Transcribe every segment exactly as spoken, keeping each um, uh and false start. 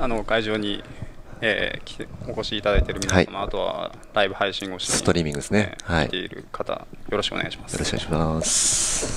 あの会場に、えー、来てお越しいただいている皆様、はい、あとはライブ配信をしてストリーミングですね、 えーはい、来ている方、よろしくお願いします。 よろしくお願いします。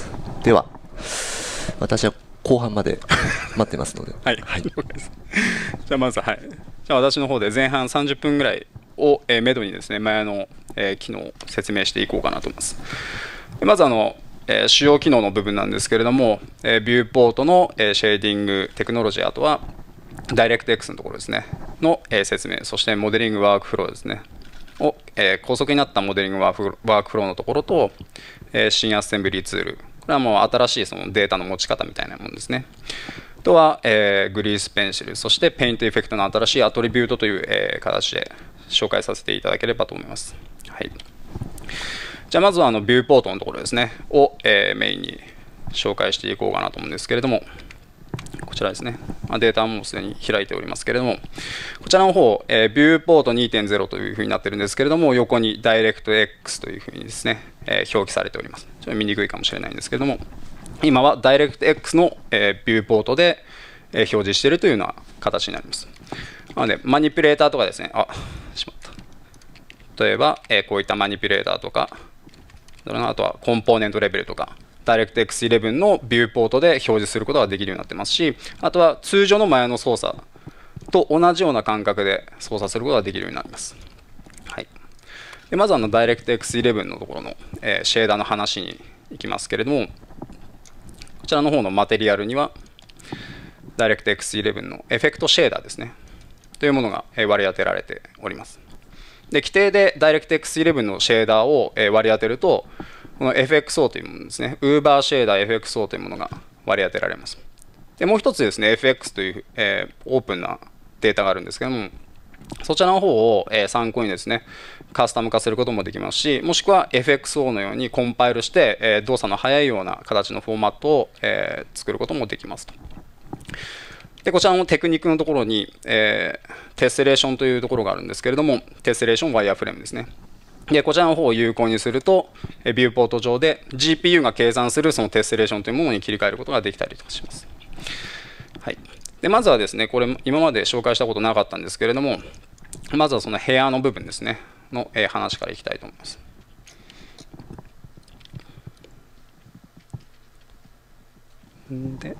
では、私は後半まで待ってますので。 はい、はい、じゃあまず、はい、じゃあ私の方で前半さんじゅっぷんぐらいを、えー、めどにですね、前の、えー、機能を説明していこうかなと思います。まずあの、えー、主要機能の部分なんですけれども、えー、ビューポートの、えー、シェーディングテクノロジー、あとはダイレクト X のところですねの、えー、説明、そしてモデリングワークフローですねを、えー、高速になったモデリングワークワークフローのところと、えー、新アッセンブリーツール、これはもう新しいそのデータの持ち方みたいなものですね。あとは、えー、グリースペンシル、そしてペイントエフェクトの新しいアトリビュートという、えー、形で紹介させていただければと思います。はい、じゃあまずはあのビューポートのところですねを、えー、メインに紹介していこうかなと思うんですけれども、こちらですね、データはもうすでに開いておりますけれども、こちらの方、えー、ビューポート にてんゼロ というふうになっているんですけれども、横にダイレクト X というふうにですね、えー、表記されております。ちょっと見にくいかもしれないんですけれども、今はダイレクト X の、えー、ビューポートで、えー、表示しているというような形になります。なので、マニピュレーターとかですね、あ、しまった。例えば、えー、こういったマニピュレーターとか、あとはコンポーネントレベルとか、ダイレクト エックスイレブン のビューポートで表示することができるようになってますし、あとは通常のマヤの操作と同じような感覚で操作することができるようになります。はい、でまずあのダイレクト エックスイレブン のところの、えー、シェーダーの話に行きますけれども、こちらの方のマテリアルにはダイレクト エックスイレブン のエフェクトシェーダーですねというものが割り当てられております。で規定でダイレクト エックスイレブン のシェーダーを割り当てると、この エフエックスオー というものですね、Uber シェーダー エフエックスオー というものが割り当てられます。でもう一つですね、エフエックス という、えー、オープンなデータがあるんですけども、そちらの方を、えー、参考にですね、カスタム化することもできますし、もしくは エフエックスオー のようにコンパイルして、えー、動作の速いような形のフォーマットを、えー、作ることもできますと。でこちらのテクニックのところに、えー、テスレーションというところがあるんですけれども、テスレーションワイヤーフレームですね。でこちらの方を有効にすると、ビューポート上で ジーピーユー が計算するそのテスレーションというものに切り替えることができたりとかします。はい、でまずはですね、これ今まで紹介したことなかったんですけれども、まずはその部屋の部分ですねの、えー、話からいきたいと思います。で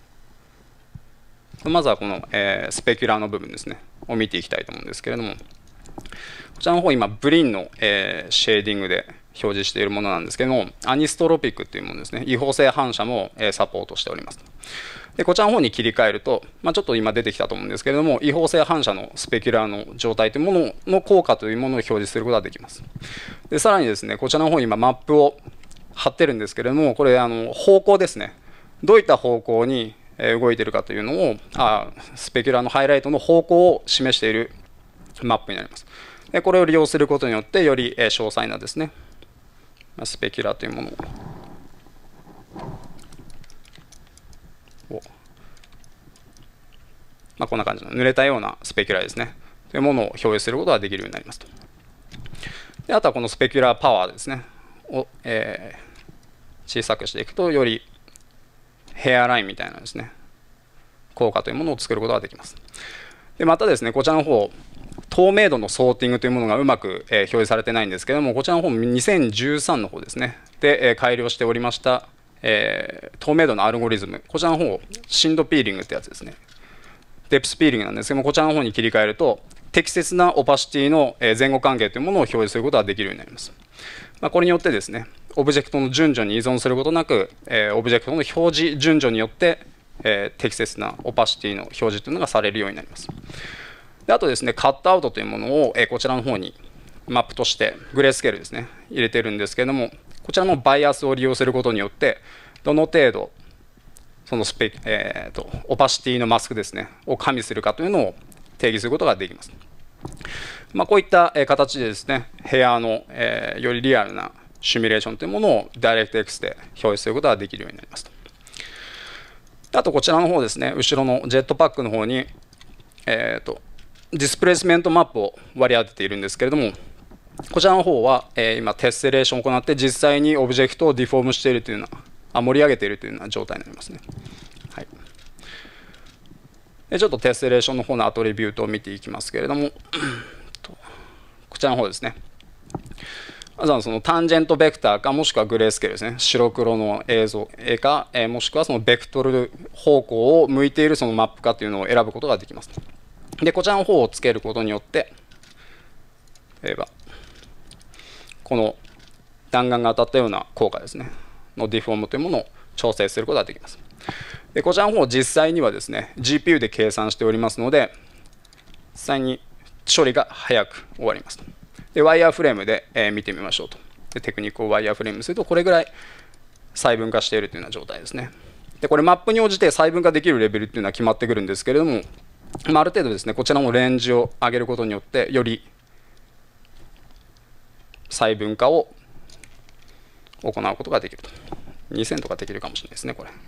まずはこの、えー、スペキュラーの部分ですねを見ていきたいと思うんですけれども、こちらの方今ブリンの、えー、シェーディングで表示しているものなんですけども、アニストロピックというものですね、違法性反射も、えー、サポートしております。でこちらの方に切り替えると、まあ、ちょっと今出てきたと思うんですけれども、違法性反射のスペキュラーの状態というものの効果というものを表示することができます。でさらにですね、こちらの方に今マップを貼ってるんですけれども、これあの方向ですね、どういった方向に動いているかというのを、あスペキュラーのハイライトの方向を示しているマップになります。でこれを利用することによって、より詳細なですね、スペキュラーというものを、まあ、こんな感じの濡れたようなスペキュラーですね、というものを表示することができるようになりますと。であとはこのスペキュラーパワーですね、を、えー、小さくしていくと、よりヘアラインみたいなですね、効果というものを作ることができます。でまたですね、こちらの方、透明度のソーティングというものがうまく、えー、表示されてないんですけども、こちらの方にせんじゅうさんの方ですね、で、えー、改良しておりました、えー、透明度のアルゴリズム、こちらの方、深度ピーリングってやつですね、デプスピーリングなんですけども、こちらの方に切り替えると、適切なオパシティの前後関係というものを表示することができるようになります。まあ、これによってですね、オブジェクトの順序に依存することなく、えー、オブジェクトの表示順序によって、えー、適切なオパシティの表示というのがされるようになります。であとですね、カットアウトというものを、えー、こちらの方にマップとしてグレースケールですね、入れてるんですけれども、こちらのバイアスを利用することによって、どの程度そのスペ、えー、とオパシティのマスクですねを加味するかというのを定義することができます。まあ、こういった、えー、形でですね、部屋の、えー、よりリアルなシミュレーションというものをダイレクト X で表示することができるようになりますと。あとこちらの方ですね、後ろのジェットパックの方に、えー、とディスプレイスメントマップを割り当てているんですけれども、こちらの方は、えー、今テステレーションを行って実際にオブジェクトをディフォームしているというような、あ盛り上げているというような状態になりますね。はい、 でちょっとテスレーションの方のアトリビュートを見ていきますけれどもこちらの方ですね。まずはそのタンジェントベクターかもしくはグレースケールですね、白黒の映像絵か、えー、もしくはそのベクトル方向を向いているそのマップかというのを選ぶことができます。でこちらの方をつけることによって例えばこの弾丸が当たったような効果ですねのディフォームというものを調整することができます。でこちらの方実際にはですね ジーピーユー で計算しておりますので実際に処理が早く終わりますと。でワイヤーフレームで、えー、見てみましょうと。でテクニックをワイヤーフレームするとこれぐらい細分化しているというような状態ですね。でこれマップに応じて細分化できるレベルというのは決まってくるんですけれども、まあ、ある程度ですねこちらのレンジを上げることによってより細分化を行うことができると。にせんとかできるかもしれないですねこれ。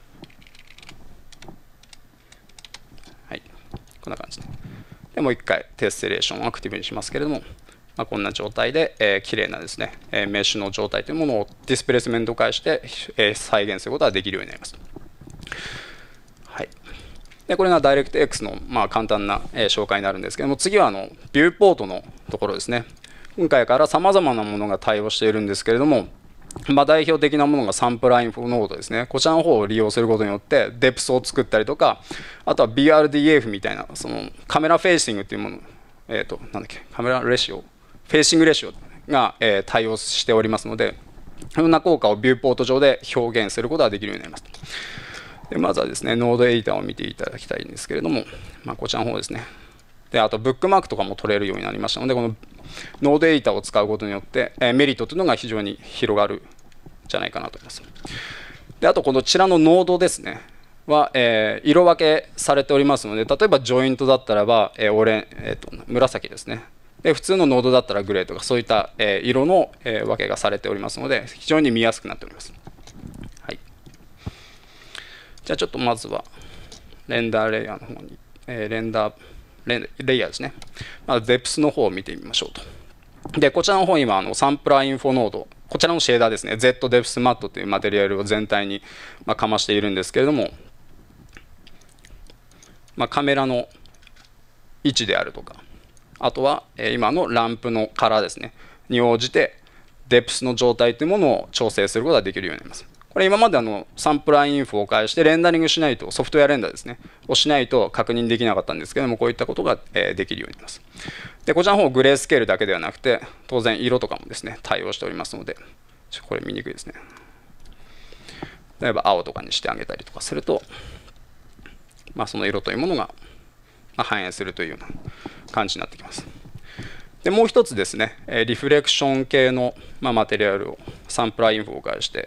はいこんな感じで。でもう一回テスレーションをアクティブにしますけれども、まあ、こんな状態で、えー、綺麗なですね、えー、メッシュの状態というものをディスプレイスメント化して、えー、再現することができるようになります。はい、でこれが ダイレクトエックス の、まあ、簡単な、えー、紹介になるんですけども、次はあのビューポートのところですね。今回からさまざまなものが対応しているんですけれども、まあ、代表的なものがサンプラーインフォノードですね。こちらの方を利用することによってデプスを作ったりとか、あとは ビーアールディーエフ みたいなそのカメラフェイシングというもの、えー、となんだっけカメラレシオフェイシングレシオが、えー、対応しておりますので、そんな効果をビューポート上で表現することができるようになります。でまずはですねノードエディターを見ていただきたいんですけれども、まあ、こちらの方ですね。であとブックマークとかも取れるようになりましたので、このノードエディターを使うことによって、えー、メリットというのが非常に広がるんじゃないかなと思います。であとこちらのノードですねは、えー、色分けされておりますので、例えばジョイントだったらば、えーオレンえー、と紫ですね。で普通のノードだったらグレーとかそういった、えー、色の、えー、分けがされておりますので非常に見やすくなっております。はい、じゃあちょっとまずはレンダーレイヤーの方に、えー、レンダーレイヤーですね。まず デプス の方を見てみましょうと。でこちらの方に今あのサンプラーインフォノード、こちらのシェーダーですね ゼット デプスマットというマテリアルを全体に、まあ、かましているんですけれども、まあ、カメラの位置であるとか、あとは、えー、今のランプのカラーですねに応じてデプスの状態というものを調整することができるようになります。これ今まであのサンプラーインフォを介してレンダリングしないと、ソフトウェアレンダーですねをしないと確認できなかったんですけども、こういったことが、えー、できるようになります。でこちらの方グレースケールだけではなくて当然色とかもですね対応しておりますので、ちょこれ見にくいですね。例えば青とかにしてあげたりとかすると、まあ、その色というものが反映するというような感じになってきます。でもう一つですねリフレクション系の、まあ、マテリアルをサンプラーインフォを介して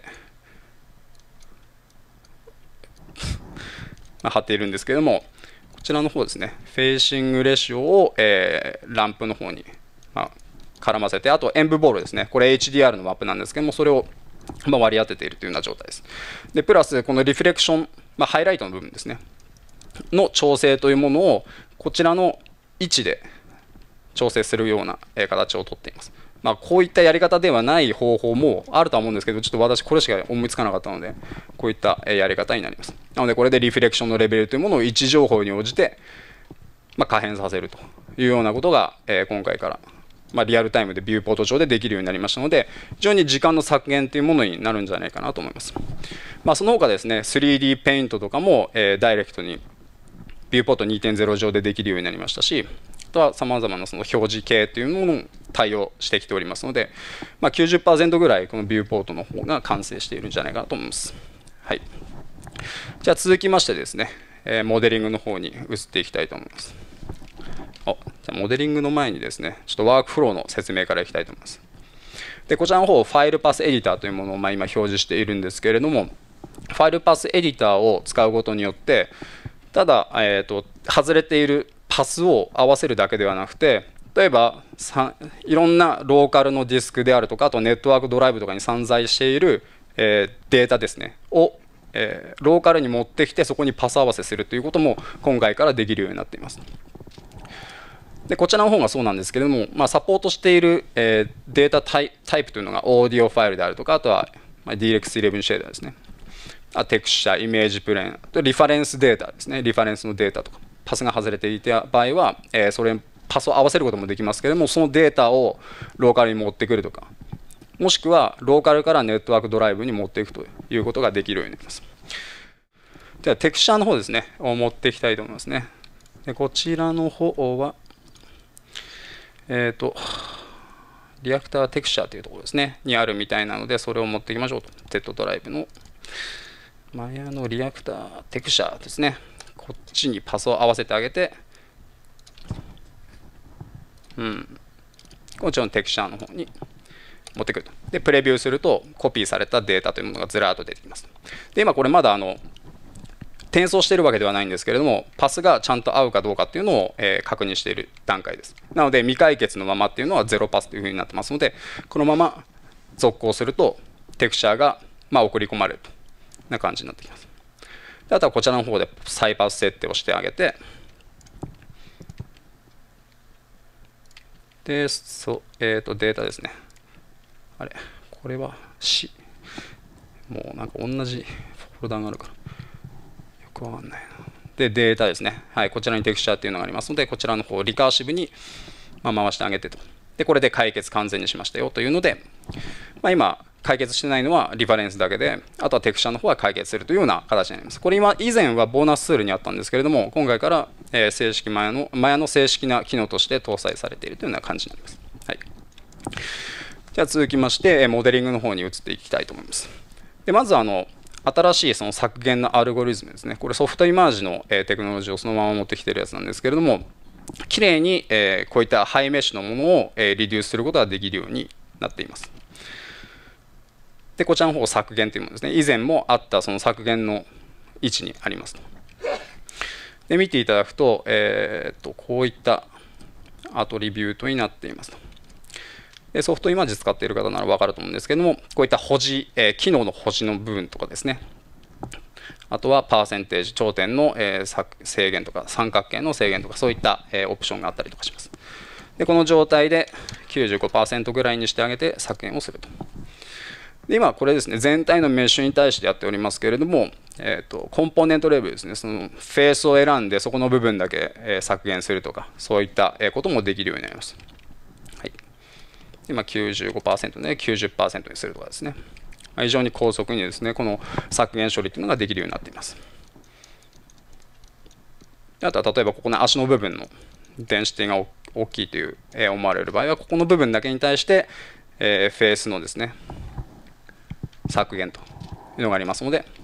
まあ貼っているんですけれども、こちらの方ですねフェイシングレシオを、えー、ランプの方に、まあ、絡ませて、あと演舞ボールですね、これ エイチディーアール のマップなんですけども、それを、まあ、割り当てているというような状態です。でプラスこのリフレクション、まあ、ハイライトの部分ですねの調整というものをこちらの位置で調整するような形をとっています。まあ、こういったやり方ではない方法もあるとは思うんですけど、ちょっと私これしか思いつかなかったので、こういったやり方になります。なのでこれでリフレクションのレベルというものを位置情報に応じて、まあ、可変させるというようなことが、えー、今回から、まあ、リアルタイムでビューポート上でできるようになりましたので、非常に時間の削減というものになるんじゃないかなと思います。まあ、その他ですね スリーディー ペイントとかも、えー、ダイレクトにビューポート にてんゼロ 上でできるようになりましたし、あとはさまざまなその表示系というものも対応してきておりますので、まあ、きゅうじゅっパーセント ぐらいこのビューポートの方が完成しているんじゃないかなと思います。はい、じゃあ続きましてですね、えー、モデリングの方に移っていきたいと思います。あじゃあモデリングの前にですね、ちょっとワークフローの説明からいきたいと思います。でこちらの方ファイルパスエディターというものをまあ今表示しているんですけれども、ファイルパスエディターを使うことによってただ、えーと、外れているパスを合わせるだけではなくて、例えばいろんなローカルのディスクであるとか、あとネットワークドライブとかに散在している、えー、データですねを、えー、ローカルに持ってきてそこにパス合わせするということも今回からできるようになっています。でこちらの方がそうなんですけれども、まあ、サポートしている、えー、データタイプというのがオーディオファイルであるとか、あとは、まあ、ディーエックスイレブン シェーダーですね、テクスチャ、イメージプレーン、リファレンスデータですね、リファレンスのデータとか、 パスが外れていた場合は、えー、それパスを合わせることもできますけれども、そのデータをローカルに持ってくるとか、もしくはローカルからネットワークドライブに持っていくということができるようになります。ではテクスチャーの方ですねを持っていきたいと思いますね。でこちらの方はえっ、ー、とリアクターテクスチャーというところですねにあるみたいなので、それを持っていきましょうと。 Z ドライブのマヤのリアクターテクスチャーですね、こっちにパスを合わせてあげて、うんこっちのテクスチャーの方に持ってくると。でプレビューするとコピーされたデータというものがずらっと出てきます。で今これまだあの転送しているわけではないんですけれども、パスがちゃんと合うかどうかっていうのを、えー、確認している段階です。なので未解決のままっていうのはゼロパスというふうになってますので、このまま続行するとテクスチャーがまあ送り込まれるというな感じになってきます。であとはこちらの方で再パス設定をしてあげて、でそ、えー、とデータですね。あれこれは C もうなんか同じフォルダがあるからよくわかんないな。でデータですね、はい、こちらにテクスチャーっていうのがありますので、こちらの方をリカーシブにまあ回してあげてと。でこれで解決完全にしましたよというので、まあ、今解決してないのはリファレンスだけで、あとはテクスチャーの方は解決するというような形になります。これ今以前はボーナスツールにあったんですけれども、今回から、えー、正式マヤのマヤの正式な機能として搭載されているというような感じになります。はい、じゃあ続きましてモデリングの方に移っていきたいと思います。でまずあの新しいその削減のアルゴリズムですね。これソフトイマージの、えー、テクノロジーをそのまま持ってきているやつなんですけれども、きれいに、えー、こういったハイメッシュのものを、えー、リデュースすることができるようになっています。でこちらの方削減というものですね。以前もあったその削減の位置にありますと。で見ていただくと、えー、っとこういったアトリビュートになっていますと。でソフトイマージ使っている方なら分かると思うんですけども、こういった保持、えー、機能の保持の部分とかですね、あとはパーセンテージ頂点の、えー、制限とか三角形の制限とか、そういった、えー、オプションがあったりとかします。でこの状態で きゅうじゅうごパーセント ぐらいにしてあげて削減をすると。で今これですね、全体のメッシュに対してやっておりますけれども、えー、とコンポーネントレベルですね、そのフェースを選んでそこの部分だけ、えー、削減するとか、そういった、えー、こともできるようになります。はい、今 きゅうじゅうごパーセント で きゅうじゅっパーセント にするとかですね、まあ、非常に高速にですねこの削減処理というのができるようになっています。あとは例えばここの足の部分のデンシティが大きいという、えー、思われる場合は、ここの部分だけに対して、えー、フェースのですね削減というのがありますので、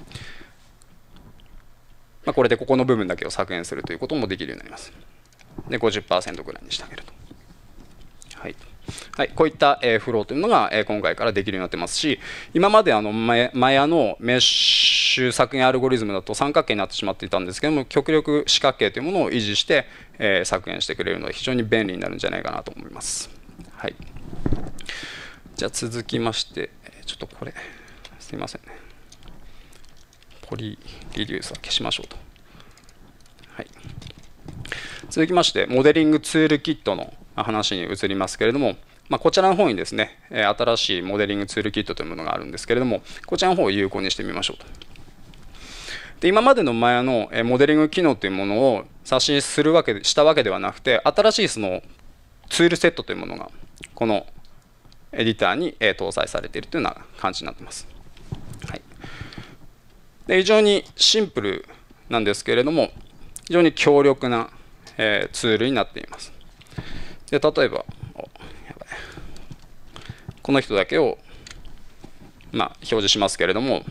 まあ、これでここの部分だけを削減するということもできるようになります。で ごじゅっパーセント ぐらいにしてあげると。はいはい、こういった、えー、フローというのが、えー、今回からできるようになってますし、今まであのマヤのメッシュ削減アルゴリズムだと三角形になってしまっていたんですけども、極力四角形というものを維持して、えー、削減してくれるので非常に便利になるんじゃないかなと思います。はい、じゃあ続きまして、ちょっとこれすいませんね、ポリリデュースは消しましょうと。はい、続きましてモデリングツールキットの話に移りますけれども、まあ、こちらの方にですね新しいモデリングツールキットというものがあるんですけれども、こちらの方を有効にしてみましょうと。で今までのマヤのモデリング機能というものを刷新するわけしたわけではなくて、新しいそのツールセットというものがこのエディターに搭載されているというような感じになっています。はい、で非常にシンプルなんですけれども、非常に強力な、えー、ツールになっています。で例えばこの人だけを、まあ、表示しますけれども、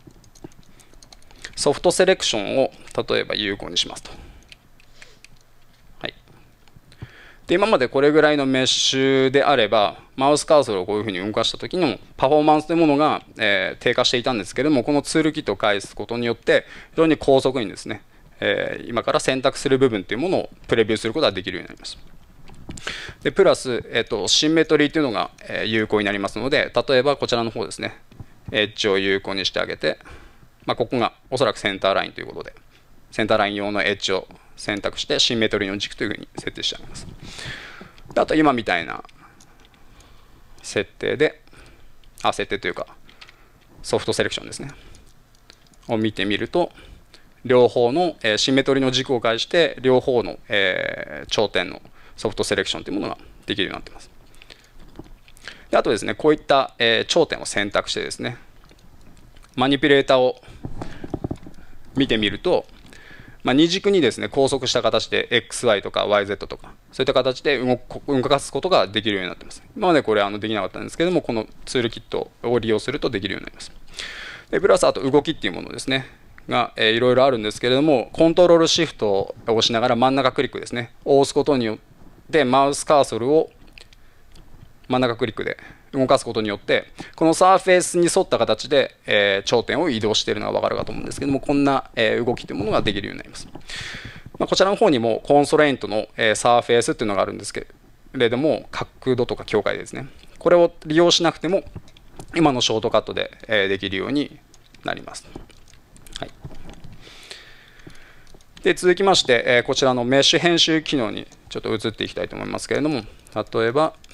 ソフトセレクションを例えば有効にしますと。はい、で今までこれぐらいのメッシュであれば、マウスカーソルをこういうふうに動かした時のパフォーマンスというものが、えー、低下していたんですけれども、このツールキットを介すことによって非常に高速にですね、えー、今から選択する部分というものをプレビューすることができるようになります。でプラス、えー、とシンメトリーというのが、えー、有効になりますので、例えばこちらの方ですね、エッジを有効にしてあげて、まあ、ここがおそらくセンターラインということで、センターライン用のエッジを選択してシンメトリーの軸というふうに設定してあげます。であと今みたいな設定で、あ設定というかソフトセレクションですねを見てみると、 両方の、えー、シンメトリの軸を介して両方の、えー、頂点のソフトセレクションというものができるようになっています。であとですね、こういった、えー、頂点を選択してですね、マニピュレーターを見てみると、まあ、二軸にですね拘束した形で エックスワイ とか ワイゼット とかそういった形で動く動かすことができるようになっています。今までこれあのできなかったんですけども、このツールキットを利用するとできるようになります。でプラスあと動きっていうものですねが、えー、いろいろあるんですけれども、コントロールシフトを押しながら真ん中クリックですねを押すことによってマウスカーソルを真ん中クリックで動かすことによってこのサーフェイスに沿った形で、えー、頂点を移動しているのが分かるかと思うんですけども、こんな、えー、動きというものができるようになります。まあ、こちらの方にもコンストレイントの、えー、サーフェイスっていうのがあるんですけれども、角度とか境界ですね、これを利用しなくても今のショートカットで、えー、できるようになります。はい、で続きまして、えー、こちらのメッシュ編集機能にちょっと移っていきたいと思いますけれども、例えば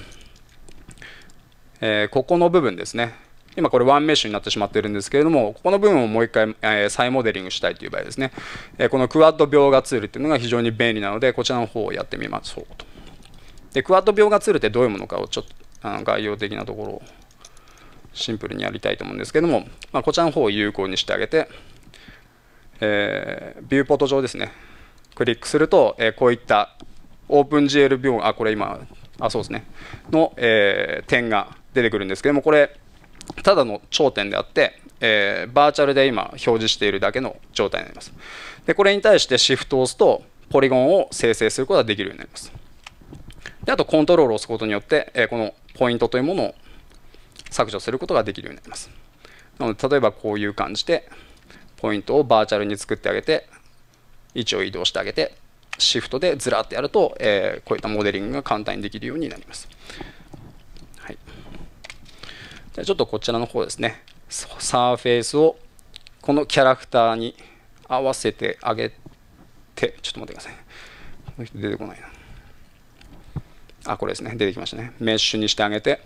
えー、ここの部分ですね、今これワンメッシュになってしまっているんですけれども、ここの部分をもう一回、えー、再モデリングしたいという場合ですね、えー、このクワッド描画ツールというのが非常に便利なので、こちらの方をやってみましょうと。でクワッド描画ツールってどういうものかをちょっとあの概要的なところをシンプルにやりたいと思うんですけれども、まあ、こちらの方を有効にしてあげて、えー、ビューポート上ですねクリックすると、えー、こういったオープン ジーエル 描画、あこれ今あそうですねの、えー、点が出てくるんですけども、これただの頂点であって、えー、バーチャルで今表示しているだけの状態になります。でこれに対してシフトを押すとポリゴンを生成することができるようになります。であとコントロールを押すことによって、えー、このポイントというものを削除することができるようになります。なので例えばこういう感じでポイントをバーチャルに作ってあげて位置を移動してあげてシフトでずらっとやると、えー、こういったモデリングが簡単にできるようになります。はい、じゃあちょっとこちらの方ですね、サーフェイスをこのキャラクターに合わせてあげて、ちょっと待ってください。この人出てこないな。あ、これですね、出てきましたね。メッシュにしてあげて、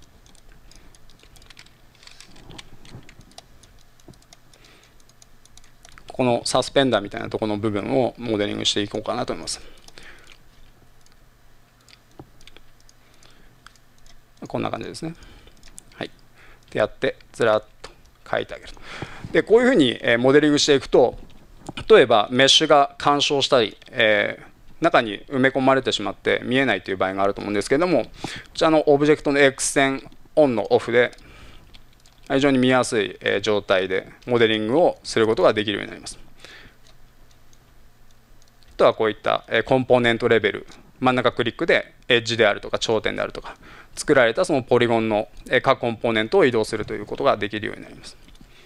このサスペンダーみたいなところの部分をモデリングしていこうかなと思います。こんな感じですね。はい。でやってずらっと書いてあげる。でこういうふうにモデリングしていくと、例えばメッシュが干渉したり、えー、中に埋め込まれてしまって見えないという場合があると思うんですけれども、こちらのオブジェクトの X 線オンのオフで非常に見やすい状態でモデリングをすることができるようになります。あとはこういったコンポーネントレベル、真ん中クリックでエッジであるとか頂点であるとか作られたそのポリゴンの各コンポーネントを移動するということができるようになります。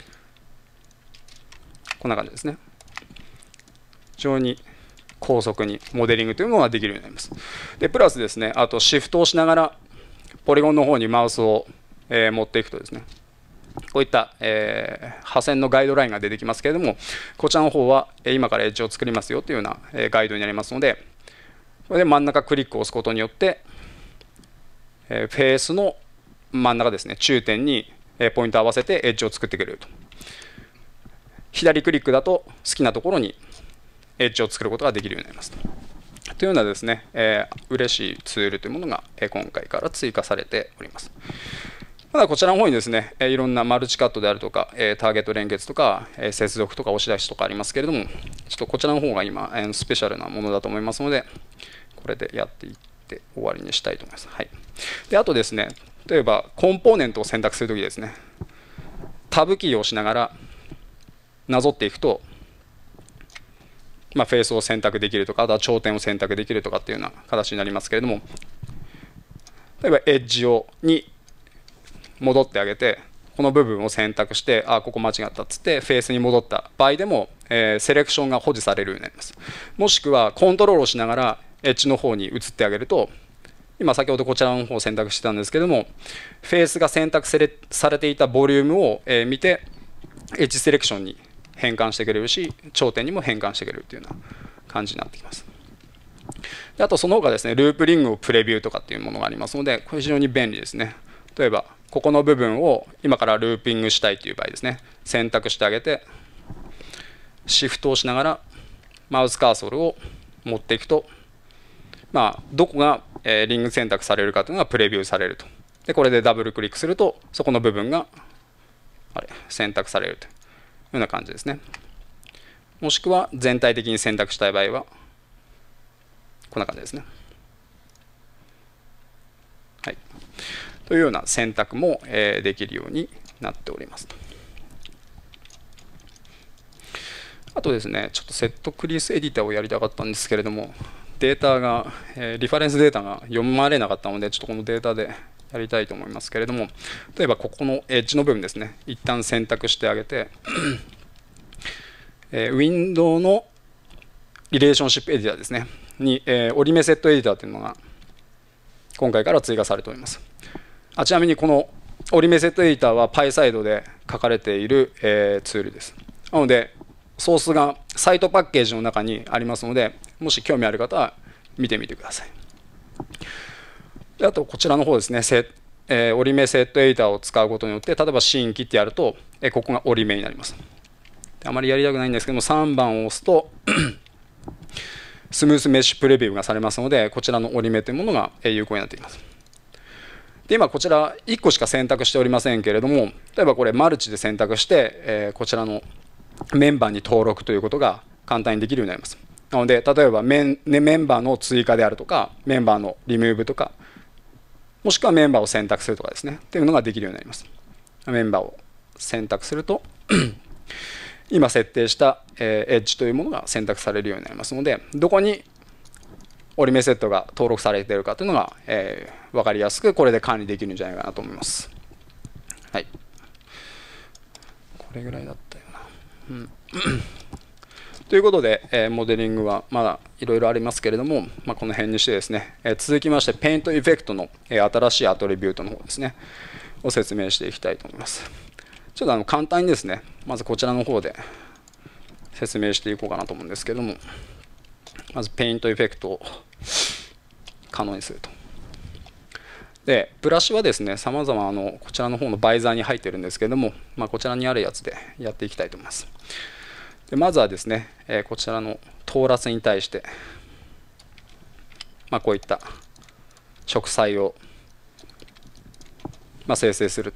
こんな感じですね。非常に高速にモデリングというのができるようになります。でプラスですね、あとシフトをしながらポリゴンの方にマウスを、えー、持っていくとですね、こういった、えー、破線のガイドラインが出てきますけれども、こちらの方は今からエッジを作りますよというような、えー、ガイドになりますので、これで真ん中クリックを押すことによって、えー、フェースの真ん中ですね、中点に、えー、ポイントを合わせてエッジを作ってくれると。左クリックだと好きなところにエッジを作ることができるようになります。というようなですね、えー、嬉しいツールというものが、えー、今回から追加されております。まだこちらの方にですね、いろんなマルチカットであるとか、ターゲット連結とか、接続とか押し出しとかありますけれども、ちょっとこちらの方が今、スペシャルなものだと思いますので、これでやっていって終わりにしたいと思います。はい、であとですね、例えばコンポーネントを選択するときですね、タブキーを押しながらなぞっていくと、まあ、フェースを選択できるとか、あとは頂点を選択できるとかっていうような形になりますけれども、例えばエッジをに戻ってあげて、この部分を選択して、あ、ここ間違ったっつってフェースに戻った場合でも、えー、セレクションが保持されるようになります。もしくはコントロールをしながらエッジの方に移ってあげると、今先ほどこちらの方を選択してたんですけども、フェースが選択され、されていたボリュームを、えー、見てエッジセレクションに変換してくれるし、頂点にも変換してくれるというような感じになってきます。であとその他ですね、ループリングをプレビューとかっていうものがありますので、これ非常に便利ですね。例えばここの部分を今からルーピングしたいという場合ですね、選択してあげて、 シフトをしながらマウスカーソルを持っていくと、まあ、どこが、えー、リング選択されるかというのがプレビューされると。でこれでダブルクリックするとそこの部分があれ選択されるというような感じですね。もしくは全体的に選択したい場合はこんな感じですね。はい、というような選択も、えー、できるようになっております。あとですね、ちょっとセットクリスエディターをやりたかったんですけれども、データが、えー、リファレンスデータが読まれなかったので、ちょっとこのデータでやりたいと思いますけれども、例えばここのエッジの部分ですね、一旦選択してあげて、えー、ウィンドウのリレーションシップエディターですね、に、えー、折り目セットエディターというのが今回から追加されております。あちなみにこの折り目セットエディターは パイ サイドで書かれている、えー、ツールです。なので、ソースがサイトパッケージの中にありますので、もし興味ある方は見てみてください。であと、こちらの方ですね、せえー、折り目セットエディターを使うことによって、例えば新規ってやると、えー、ここが折り目になります。あまりやりたくないんですけども、さんばんを押すと、スムースメッシュプレビューがされますので、こちらの折り目というものが有効になっています。で今、こちらいっこしか選択しておりませんけれども、例えばこれ、マルチで選択して、えー、こちらのメンバーに登録ということが簡単にできるようになります。なので、例えばメン、ね、メンバーの追加であるとか、メンバーのリムーブとか、もしくはメンバーを選択するとかですね、というのができるようになります。メンバーを選択すると、今設定した、えー、エッジというものが選択されるようになりますので、どこに折り目セットが登録されているかというのが、えー、分かりやすく、これで管理できるんじゃないかなと思います。はい。これぐらいだったよな。うん、ということで、えー、モデリングはまだいろいろありますけれども、まあ、この辺にしてですね、えー、続きまして、ペイントエフェクトの、えー、新しいアトリビュートの方ですね、を説明していきたいと思います。ちょっとあの簡単にですね、まずこちらの方で説明していこうかなと思うんですけども、まずペイントエフェクトを可能にすると。で、ブラシはですね、さまざまこちらの方のバイザーに入っているんですけれども、まあ、こちらにあるやつでやっていきたいと思います。でまずはですね、えー、こちらのトーラスに対して、まあ、こういった植栽を、まあ、生成すると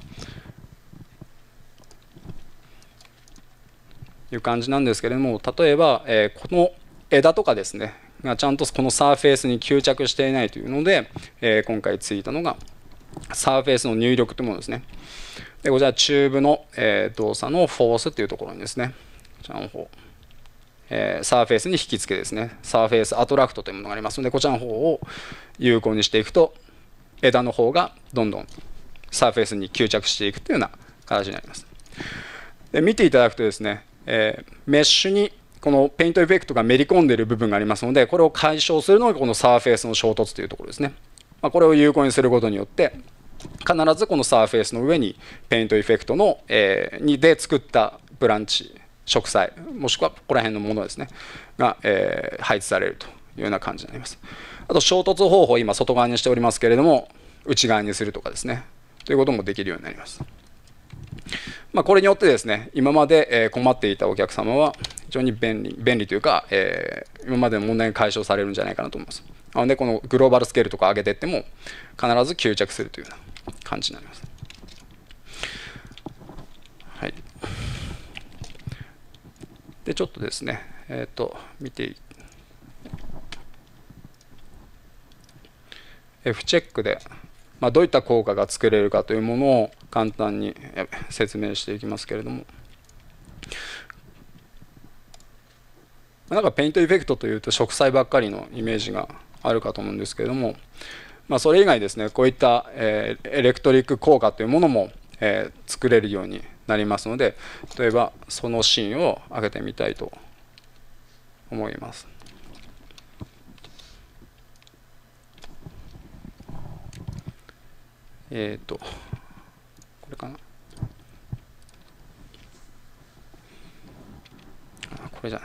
いう感じなんですけれども、例えば、えー、この枝とかですねがちゃんとこのサーフェイスに吸着していないというので、えー、今回ついたのがサーフェイスの入力というものですね。でこちらチューブの、えー、動作のフォースというところにですね、こちらの方、えー、サーフェイスに引き付けですね、サーフェイスアトラクトというものがありますので、こちらの方を有効にしていくと、枝の方がどんどんサーフェイスに吸着していくというような形になります。で見ていただくとですね、えー、メッシュにこのペイントエフェクトがめり込んでいる部分がありますので、これを解消するのがこのサーフェイスの衝突というところですね。まあ、これを有効にすることによって、必ずこのサーフェイスの上にペイントエフェクトの、えー、にで作ったブランチ、植栽、もしくはここら辺のものですね、が、えー、配置されるというような感じになります。あと、衝突方法、今、外側にしておりますけれども、内側にするとかですね、ということもできるようになります。まあ、これによってですね、今まで困っていたお客様は非常に便利、便利というか、えー、今までの問題が解消されるんじゃないかなと思います。なので、このグローバルスケールとか上げていっても、必ず吸着するというような感じになります。はい。で、ちょっとですね、えっと、見ていF チェックで、まあ、どういった効果が作れるかというものを簡単に説明していきますけれども、なんかペイントエフェクトというと植栽ばっかりのイメージがあるかと思うんですけれども、まあ、それ以外ですね、こういった、えー、エレクトリック効果というものも、えー、作れるようになりますので、例えばそのシーンを上げてみたいと思います。えっと、これかな。あ、これじゃない。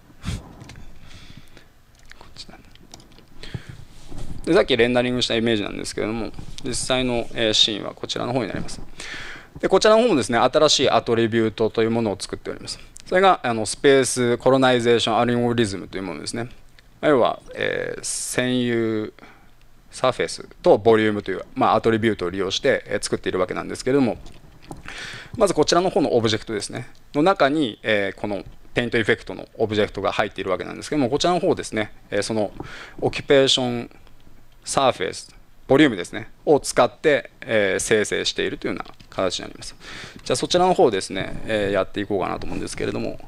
こっちだね。で、さっきレンダリングしたイメージなんですけれども、実際のシーンはこちらの方になります。で、こちらの方もですね、新しいアトリビュートというものを作っております。 それがあのスペースコロナイゼーションアルゴリズムというものですね。要は、えー、占有サーフェイスとボリュームという、まあ、アトリビュートを利用して、えー、作っているわけなんですけれども、まずこちらの方のオブジェクトですねの中に、えー、このペイントエフェクトのオブジェクトが入っているわけなんですけども、こちらの方ですね、えー、そのオキュペーションサーフェイスボリュームですねを使って、えー、生成しているというような形になります。じゃあそちらの方ですね、えー、やっていこうかなと思うんですけれども、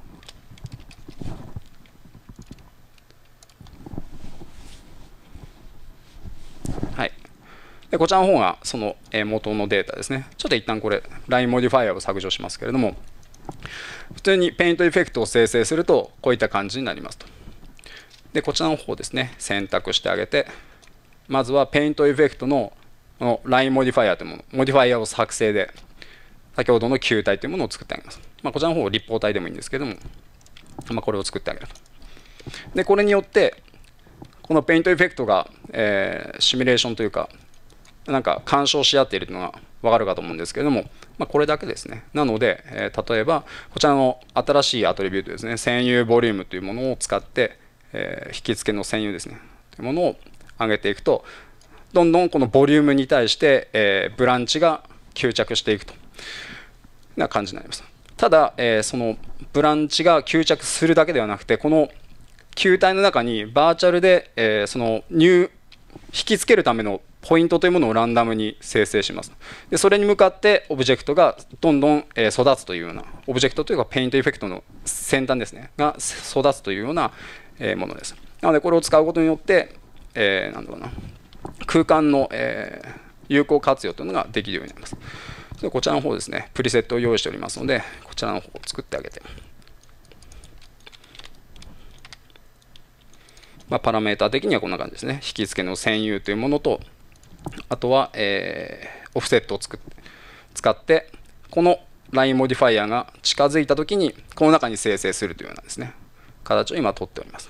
はい、でこちらの方がその元のデータですね。ちょっと一旦これラインモディファイアを削除しますけれども、普通にペイントエフェクトを生成するとこういった感じになりますと。でこちらの方ですね選択してあげて、まずはペイントエフェクトのこのラインモディファイアというもの、モディファイアを作成で先ほどの球体というものを作ってあげます。まあ、こちらの方立方体でもいいんですけども、まあ、これを作ってあげると。でこれによってこのペイントエフェクトが、えー、シミュレーションというかなんか干渉し合っているのが分かるかと思うんですけれども、まあ、これだけですね。なので、えー、例えばこちらの新しいアトリビュートですね、占有ボリュームというものを使って、えー、引き付けの占有ですねというものを上げていくと、どんどんこのボリュームに対して、えー、ブランチが吸着していくというような感じになります。ただ、えー、そのブランチが吸着するだけではなくて、この球体の中にバーチャルで、えー、その入引き付けるためのポイントというものをランダムに生成します。でそれに向かってオブジェクトがどんどん、えー、育つというような、オブジェクトというかペイントエフェクトの先端ですねが育つというような、えー、ものです。なのでこれを使うことによって、えー、なんだろうな空間の、えー、有効活用というのができるようになります。それこちらの方ですね、プリセットを用意しておりますので、こちらの方を作ってあげて、まあ、パラメータ的にはこんな感じですね。引き付けの占有というものと、あとは、えー、オフセットを作って使って、このラインモディファイアが近づいたときに、この中に生成するというようなですね、形を今取っております。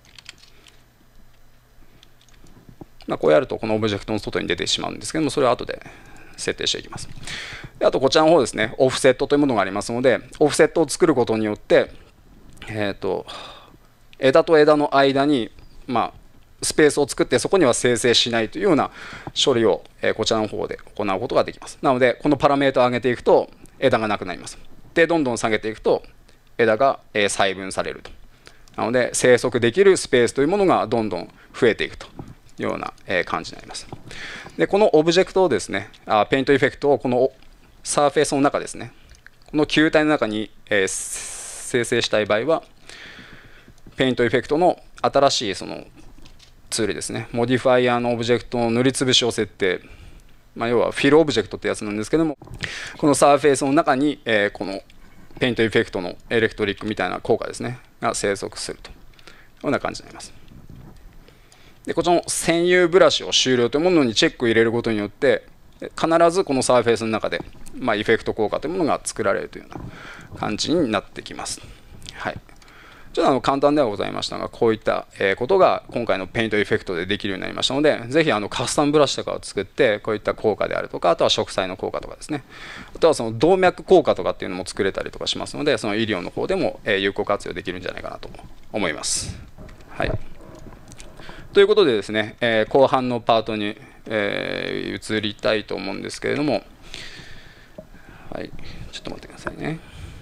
まあ、こうやると、このオブジェクトの外に出てしまうんですけども、それは後で設定していきます。であと、こちらの方ですね、オフセットというものがありますので、オフセットを作ることによって、えーと、枝と枝の間に、まあ、スペースを作ってそこには生成しないというような処理を、えー、こちらの方で行うことができます。なのでこのパラメータを上げていくと枝がなくなります。でどんどん下げていくと枝が、えー、細分されると。なので生息できるスペースというものがどんどん増えていくというような、えー、感じになります。でこのオブジェクトをですね、あペイントエフェクトをこのサーフェイスの中ですね、この球体の中に、えー、生成したい場合はペイントエフェクトの新しいそのツールですね、モディファイアのオブジェクトの塗りつぶしを設定、まあ、要はフィルオブジェクトってやつなんですけども、このサーフェイスの中に、えー、このペイントエフェクトのエレクトリックみたいな効果ですねが生息するというような感じになります。でこちらの占有ブラシを終了というものにチェックを入れることによって必ずこのサーフェイスの中で、まあ、エフェクト効果というものが作られるというような感じになってきます。はい、ちょっとあの簡単ではございましたが、こういったことが今回のペイントエフェクトでできるようになりましたので、ぜひあのカスタムブラシとかを作って、こういった効果であるとか、あとは植栽の効果とかですね、あとはその動脈効果とかっていうのも作れたりとかしますので、その医療の方でも有効活用できるんじゃないかなと思います。はい、ということでですね、えー、後半のパートに、えー、移りたいと思うんですけれども、はい、ちょっと待ってくださいね。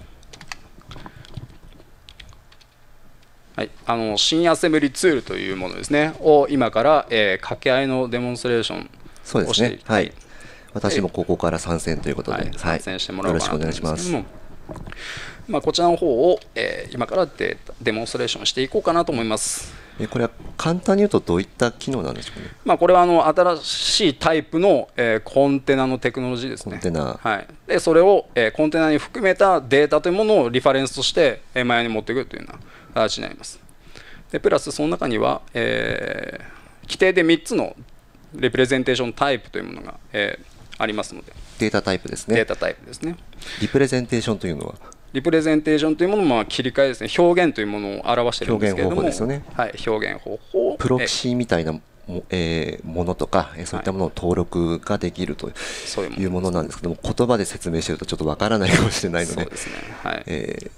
はい、あの新アセンブリツールというものですねを今から、えー、掛け合いのデモンストレーションをしていきたい。そうですね、はい、私もここから参戦ということで、はい、 参戦してもらおうかなと思うんですけども、 よろしくお願いします。 まあ、こちらの方を、えー、今からデデモンストレーションしていこうかなと思います。 えこれは簡単に言うとどういった機能なんでしょうね。 まあ、これはあの新しいタイプの、えー、コンテナのテクノロジーですね。 コンテナ、 はい、でそれを、えー、コンテナに含めたデータというものをリファレンスとして、えー、前に持ってくるというような形になります。でプラスその中には、えー、規定でみっつのレプレゼンテーションタイプというものが、えー、ありますので、 データタイプですね。 データタイプですね。 リプレゼンテーションというのはリプレゼンテーションというものも切り替えですね、表現というものを表しているんですけれども、 表現方法ですよね。 はい、表現方法、 プロキシみたいなも、えー、ものとか、そういったものを登録ができるというものなんですけども、言葉で説明しているとちょっとわからないかもしれないので、 そうですね、はい、 えー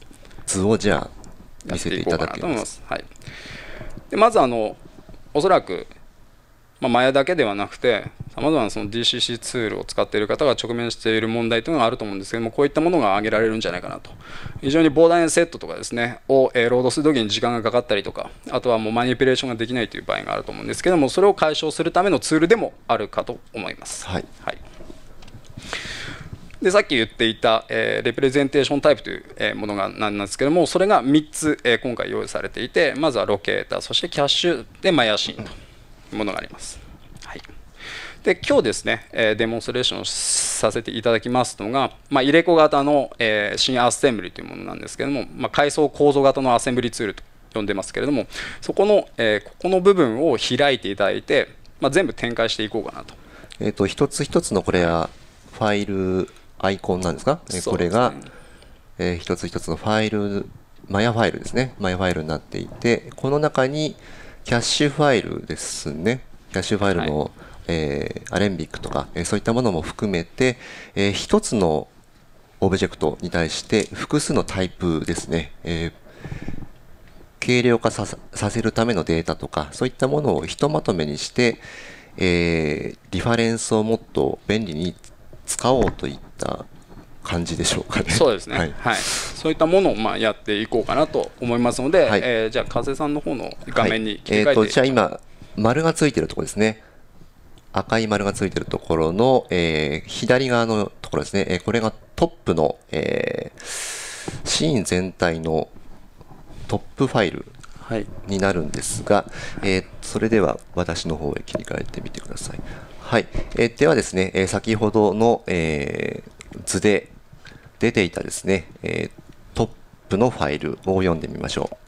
図をじゃあやって見せていいこうかなとただけま思いますす。はい、でまずあのおそらく、まあ、マヤだけではなくてさまざまなその ディーシーシー ツールを使っている方が直面している問題というのがあると思うんですけども、こういったものが挙げられるんじゃないかなと。非常に膨大なセットとかですねを、えー、ロードするときに時間がかかったりとか、あとはもうマニピュレーションができないという場合があると思うんですけども、それを解消するためのツールでもあるかと思います。 はい、 はい、でさっき言っていた、えー、レプレゼンテーションタイプという、えー、ものがなんですけども、それがみっつ、えー、今回用意されていて、まずはロケータ、そしてキャッシュでマヤシーンというものがあります。はい、で今日ですね、えー、デモンストレーションさせていただきますのが、まあ、入れ子型の、えー、新アッセンブリというものなんですけれども、まあ、階層構造型のアッセンブリツールと呼んでますけれども、そこの、えー、ここの部分を開いていただいて、まあ、全部展開していこうかなと。 えっと一つ一つのこれはファイルアイコンなんですか、えこれが、えー、一つ一つのファイルマヤファイルですね、マヤファイルになっていて、この中にキャッシュファイルですね、キャッシュファイルの、はい、えー、アレンビックとか、えー、そういったものも含めて、えー、一つのオブジェクトに対して複数のタイプですね、えー、軽量化 さ, させるためのデータとか、そういったものをひとまとめにして、えー、リファレンスをもっと便利に使おうといった感じでしょうかね。 そうですね、 はいはい、そういったものをまあやっていこうかなと思いますので、はい、えー、じゃあ風さんの方の画面に切り替えて、はい、えー、とじゃあ今丸がついてるところですね、赤い丸がついてるところの、えー、左側のところですね、えー、これがトップの、えー、シーン全体のトップファイルになるんですが、はい、えー、それでは私の方へ切り替えてみてください。はい、えー、ではですね、えー、先ほどの、えー、図で出ていたですね、えー、トップのファイルを読んでみましょう。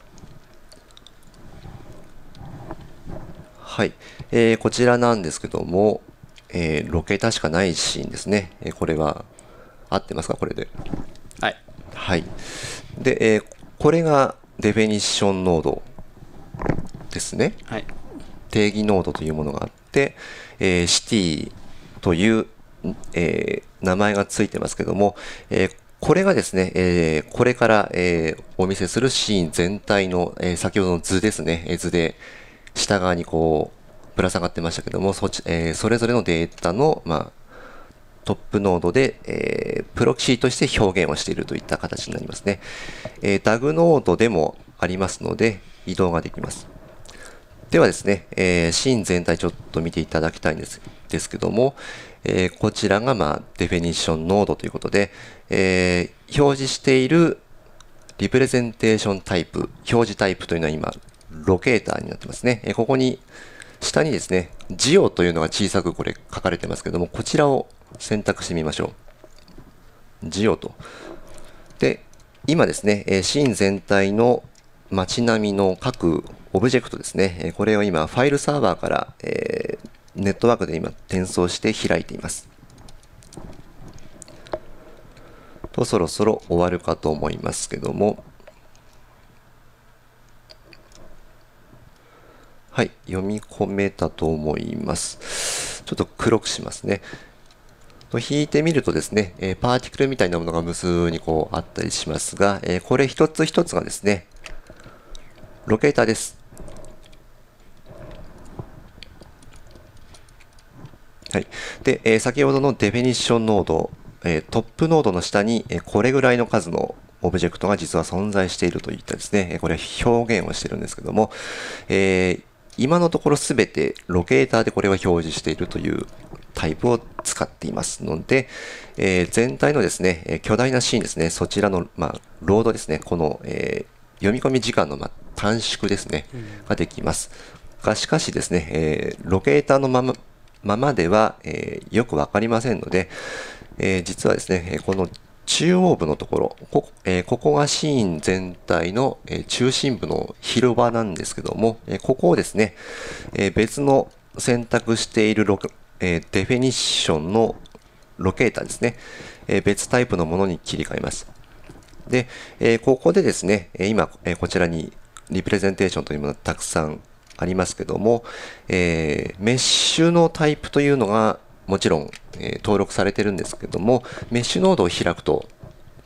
はい、えー、こちらなんですけども、えー、ロケータしかないシーンですね。えー、これは合ってますか、これで。 はい。 はい。で、えー、これがデフィニッションノードですね。 はい。 定義ノードというものがあって、えー、シティという、えー、名前がついてますけども、えー、これがですね、えー、これから、えー、お見せするシーン全体の、えー、先ほどの図ですね、えー、図で下側にこうぶら下がってましたけども、そ, ち、えー、それぞれのデータの、まあ、トップノードで、えー、プロキシーとして表現をしているといった形になりますね。えー、ダグノードでもありますので移動ができます。ではですね、えー、シーン全体ちょっと見ていただきたいんですですけども、えー、こちらが、まあ、デフィニッションノードということで、えー、表示しているリプレゼンテーションタイプ、表示タイプというのは今、ロケーターになってますね。えー、ここに、下にですね、ジオというのが小さくこれ書かれてますけども、こちらを選択してみましょう。ジオと。で、今ですね、えー、シーン全体の街並みの各オブジェクトですね、これを今、ファイルサーバーから、えー、ネットワークで今、転送して開いています。と、そろそろ終わるかと思いますけども、はい、読み込めたと思います。ちょっと黒くしますね。と引いてみるとですね、えー、パーティクルみたいなものが無数にこうあったりしますが、えー、これ一つ一つがですね、ロケーターです。はい、で、えー、先ほどのデフィニッションノード、えー、トップノードの下に、えー、これぐらいの数のオブジェクトが実は存在しているといったですね、これは表現をしているんですけども、えー、今のところすべてロケーターでこれを表示しているというタイプを使っていますので、えー、全体のですね、巨大なシーンですね、そちらの、まあ、ロードですね、この、えー、読み込み時間の、まあ、短縮ですね、うん、ができます。が、しかしですね、えー、ロケーターのまま、ままでは、えー、よくわかりませんので、えー、実はですね、この中央部のところ、こ, えー、ここがシーン全体の、えー、中心部の広場なんですけども、えー、ここをですね、えー、別の選択しているロ、えー、デフィニッションのロケーターですね、えー、別タイプのものに切り替えます。で、えー、ここでですね、今、えー、こちらにリプレゼンテーションというものがたくさんありますけども、えー、メッシュのタイプというのがもちろん、えー、登録されてるんですけども、メッシュノードを開くと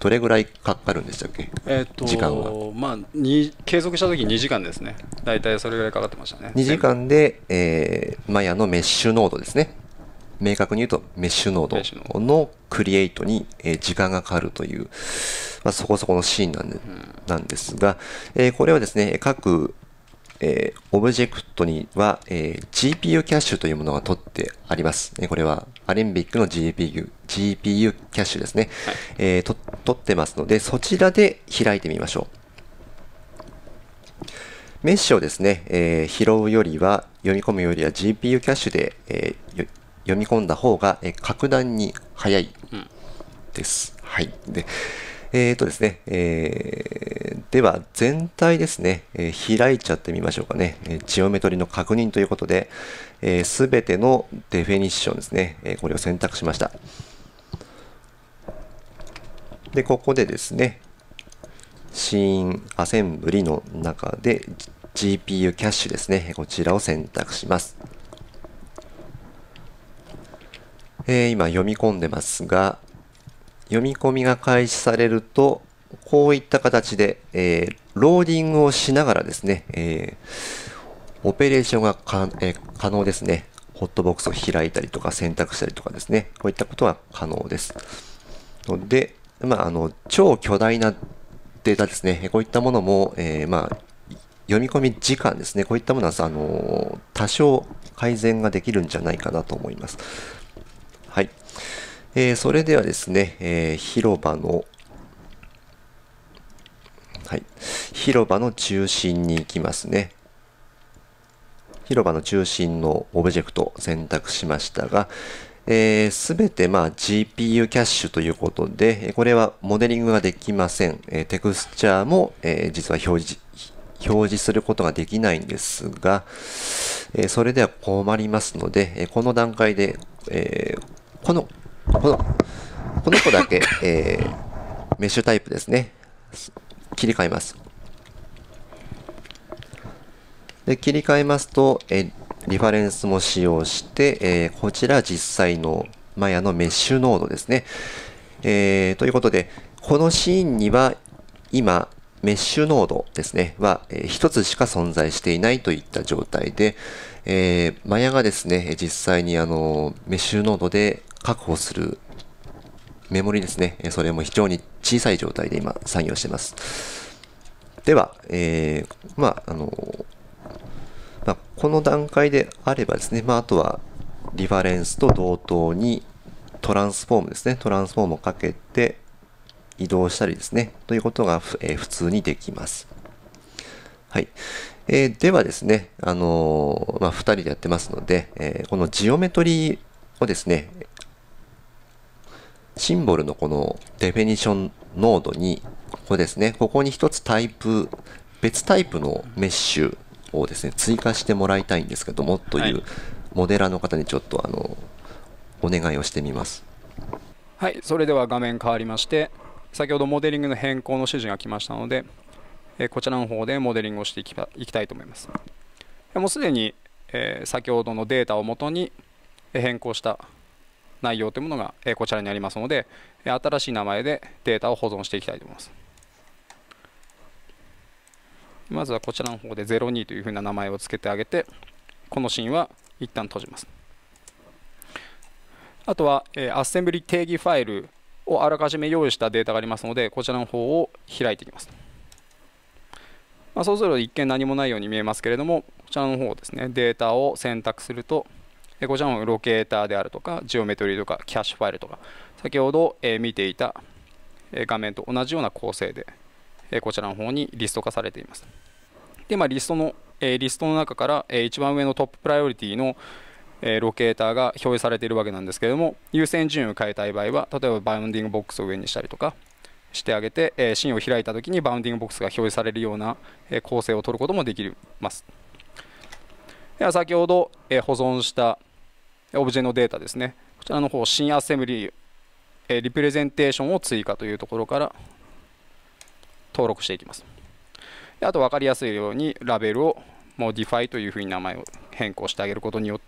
どれぐらいかかるんでしたっけ、 えー、と時間は。 まあ、に継続したときにじかんですね、大体それぐらいかかってましたね。 にじかんで、えー、マヤのメッシュノードですね。明確に言うとメッシュノードのクリエイトに、えー、時間がかかるという、まあ、そこそこのシーンなんで、うん、なんですが、えー、これはですね、各えー、オブジェクトには、えー、ジーピーユー キャッシュというものが取ってあります。これはアレンビックの ジーピーユー、ジーピーユー キャッシュですね。はい、えー、と取ってますので、そちらで開いてみましょう。メッシュをですね、えー、拾うよりは、読み込むよりは ジーピーユー キャッシュで、えー、読み込んだ方が、えー、格段に早いです。うん、はい。でえーとですね、えー、では全体ですね、えー、開いちゃってみましょうかね。えー、ジオメトリの確認ということで、すべてのデフィニッションですね、えー、これを選択しました。で、ここでですね、シーンアセンブリの中で ジーピーユー キャッシュですね、こちらを選択します。えー、今読み込んでますが、読み込みが開始されると、こういった形で、えー、ローディングをしながらですね、えー、オペレーションがか、えー、可能ですね。ホットボックスを開いたりとか選択したりとかですね、こういったことは可能です。ので、まあ、あの超巨大なデータですね、こういったものも、えーまあ、読み込み時間ですね、こういったものはあの多少改善ができるんじゃないかなと思います。はい。えー、それではですね、えー、広場の、はい、広場の中心に行きますね。広場の中心のオブジェクトを選択しましたが、すべ、えー、てまあ ジーピーユー キャッシュということで、これはモデリングができません。えー、テクスチャーも、えー、実は表示、表示することができないんですが、えー、それでは困りますので、この段階で、えー、このこのこの子だけ、えー、メッシュタイプですね、切り替えます。で切り替えますと、えリファレンスも使用して、えー、こちら実際のマヤのメッシュノードですね。えー、ということで、このシーンには今、メッシュノードですね、は、えー、ひとつしか存在していないといった状態で、えー、マヤがですね、実際にあのメッシュノードで確保するメモリですね、それも非常に小さい状態で今作業しています。では、えー、まあ、あの、まあ、この段階であればですね、まあ、あとはリファレンスと同等にトランスフォームですね、トランスフォームをかけて移動したりですね、ということが、えー、普通にできます。はい。えー、ではですね、あのー、まあ、ふたりでやってますので、えー、このジオメトリーをですね、シンボルのこのデフィニションノードに、ここですね、ここに一つタイプ、別タイプのメッシュをですね、追加してもらいたいんですけども、というモデラーの方にちょっとあの、お願いをしてみます。 はい、それでは画面変わりまして、先ほどモデリングの変更の指示が来ましたので、えこちらの方でモデリングをしていきいきたいと思います。もうすでに、えー、先ほどのデータをもとに変更した内容というものが、えー、こちらにありますので、新しい名前でデータを保存していきたいと思います。まずはこちらの方でゼロにというふうな名前を付けてあげて、このシーンは一旦閉じます。あとは、えー、アッセンブリ定義ファイルをあらかじめ用意したデータがありますので、こちらの方を開いていきます。まあ、そうすると一見何もないように見えますけれども、こちらの方ですね、データを選択すると、こちらのロケーターであるとか、ジオメトリーとか、キャッシュファイルとか、先ほど見ていた画面と同じような構成で、こちらの方にリスト化されています。で、まあ、リストの、リストの中から一番上のトッププライオリティのロケーターが表示されているわけなんですけれども、優先順位を変えたい場合は、例えばバウンディングボックスを上にしたりとかしてあげて、シーンを開いたときにバウンディングボックスが表示されるような構成を取ることもできます。では先ほど保存したオブジェのデータですね、こちらの方、新アッセンブリー、リプレゼンテーションを追加というところから登録していきます。であと分かりやすいようにラベルを Modify というふうに名前を変更してあげることによって、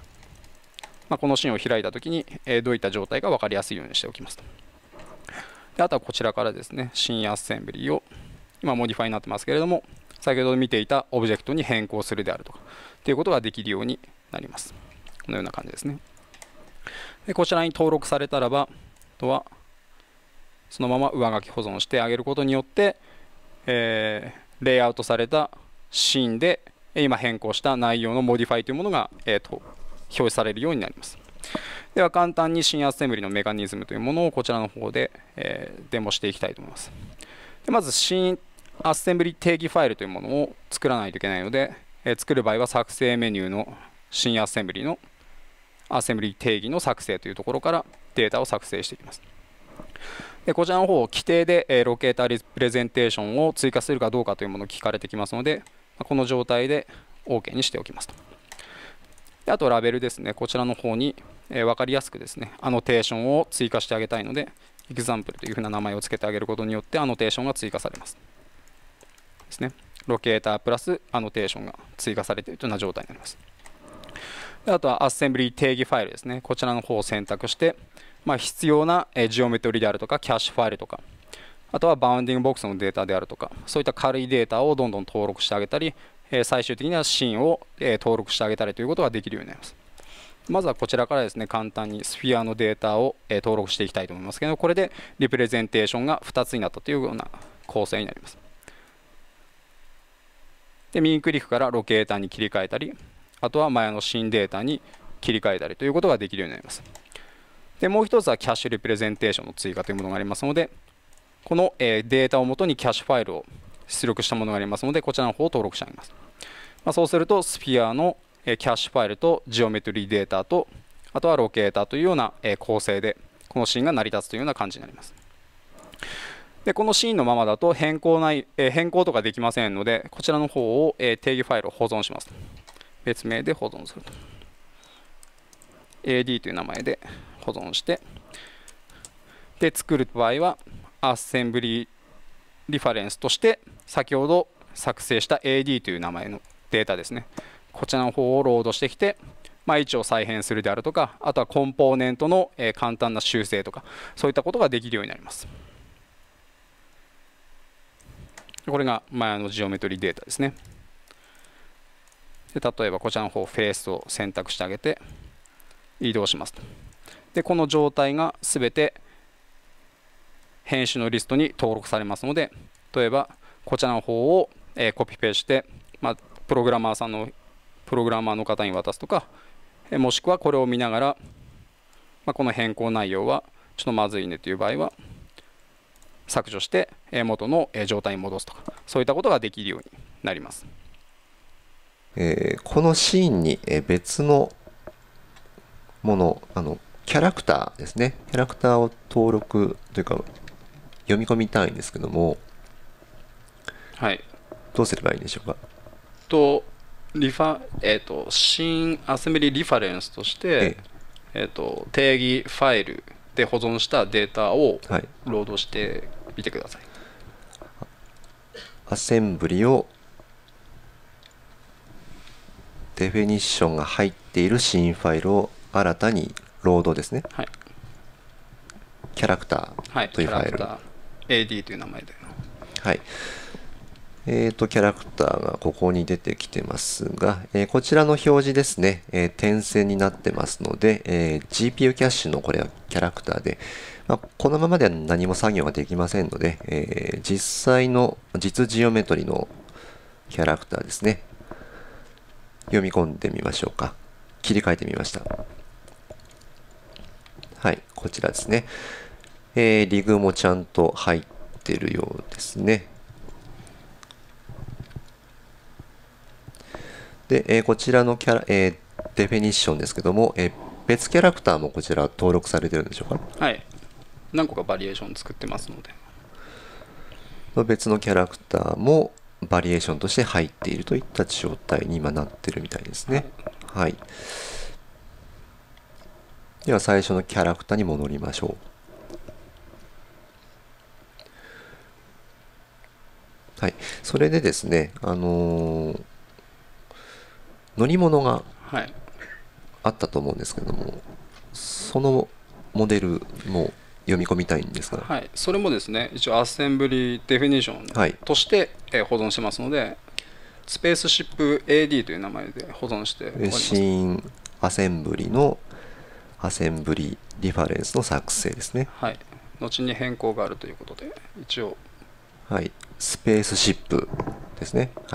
まあ、このシーンを開いたときにどういった状態か分かりやすいようにしておきますと。 であとはこちらからですね、新アッセンブリーを、今モディファイになってますけれども、先ほど見ていたオブジェクトに変更するであるとかっていうことができるようになります。このような感じですね。でこちらに登録されたらば、あとはそのまま上書き保存してあげることによって、えー、レイアウトされたシーンで今変更した内容のモディファイというものが、えー、と表示されるようになります。では簡単に新アッセンブリのメカニズムというものをこちらの方で、えー、デモしていきたいと思います。でまず新アッセンブリ定義ファイルというものを作らないといけないので、えー、作る場合は作成メニューの新アッセンブリのアッセンブリ定義の作成というところからデータを作成していきます。でこちらの方、規定で、えー、ロケーターリプレゼンテーションを追加するかどうかというものを聞かれてきますので、この状態で OK にしておきますと。であとラベルですね、こちらの方に、えー、分かりやすくですね、アノテーションを追加してあげたいので、エグザンプルというふうな名前を付けてあげることによって、アノテーションが追加されます。ですね。ロケータープラスアノテーションが追加されているというような状態になります。であとはアッセンブリ定義ファイルですね、こちらの方を選択して、まあ、必要な、えー、ジオメトリであるとか、キャッシュファイルとか、あとはバウンディングボックスのデータであるとか、そういった軽いデータをどんどん登録してあげたり、えー、最終的にはシーンを、えー、登録してあげたりということができるようになります。まずはこちらからですね、簡単にスフィアのデータを、えー、登録していきたいと思いますけど、これでリプレゼンテーションがふたつになったというような構成になります。で右クリックからロケーターに切り替えたり、あとは前の新データに切り替えたりということができるようになります。でもう一つはキャッシュリプレゼンテーションの追加というものがありますので、この、えー、データをもとにキャッシュファイルを出力したものがありますので、こちらの方を登録してあげます。まあ、そうすると、スフィアの、えー、キャッシュファイルとジオメトリーデータと、あとはロケーターというような、えー、構成で、このシーンが成り立つというような感じになります。でこのシーンのままだと変更ない、えー、変更とかできませんので、こちらの方を、えー、定義ファイルを保存します。別名で保存すると。エーディー という名前で保存して、で作る場合は、アッセンブリリファレンスとして、先ほど作成した エーディー という名前のデータですね。こちらの方をロードしてきて、まあ、位置を再編するであるとか、あとはコンポーネントの、えー、簡単な修正とか、そういったことができるようになります。これが前のジオメトリデータですね。で例えばこちらの方、フェースを選択してあげて、移動しますと。で、この状態がすべて編集のリストに登録されますので、例えばこちらの方を、えー、コピペして、まあ、プログラマーさんの、プログラマーの方に渡すとか、えー、もしくはこれを見ながら、まあ、この変更内容はちょっとまずいねという場合は、削除して元の状態に戻すとか、そういったことができるようになります。 えー、このシーンに別のもの、あのキャラクターですね、キャラクターを登録というか読み込みたいんですけども、 はい、 どうすればいいんでしょうか。 とリファ、えー、と新アセンブリリファレンスとして、えええー、と定義ファイルで保存したデータをロードしてみてください。 はい、アセンブリをデフィニッションが入っている新ファイルを新たにロードですね。はい、キャラクターというファイル。 はい、エーディー という名前で。 はい。えーと、キャラクターがここに出てきてますが、えー、こちらの表示ですね、えー、点線になってますので、えー、ジーピーユー キャッシュのこれはキャラクターで、まあ、このままでは何も作業ができませんので、えー、実際の実ジオメトリのキャラクターですね、読み込んでみましょうか。切り替えてみました。はい、こちらですね。えー、リグもちゃんと入ってるようですね。で、えー、こちらのキャラ、えー、デフィニッションですけども、えー、別キャラクターもこちら登録されてるんでしょうか。 はい。何個かバリエーション作ってますので。 別のキャラクターもバリエーションとして入っているといった状態に今なってるみたいですね。はい。はい、では最初のキャラクターに戻りましょう。はい。それでですね、あのー乗り物があったと思うんですけども、はい、そのモデルも読み込みたいんですが、 はい、それもですね一応アッセンブリデフィニッションとして、えー保存してますので、スペースシップ エーディー という名前で保存しております。 シーンアセンブリのアセンブリリファレンスの作成ですね。 はい、後に変更があるということで一応、 はい、スペースシップですね。はい。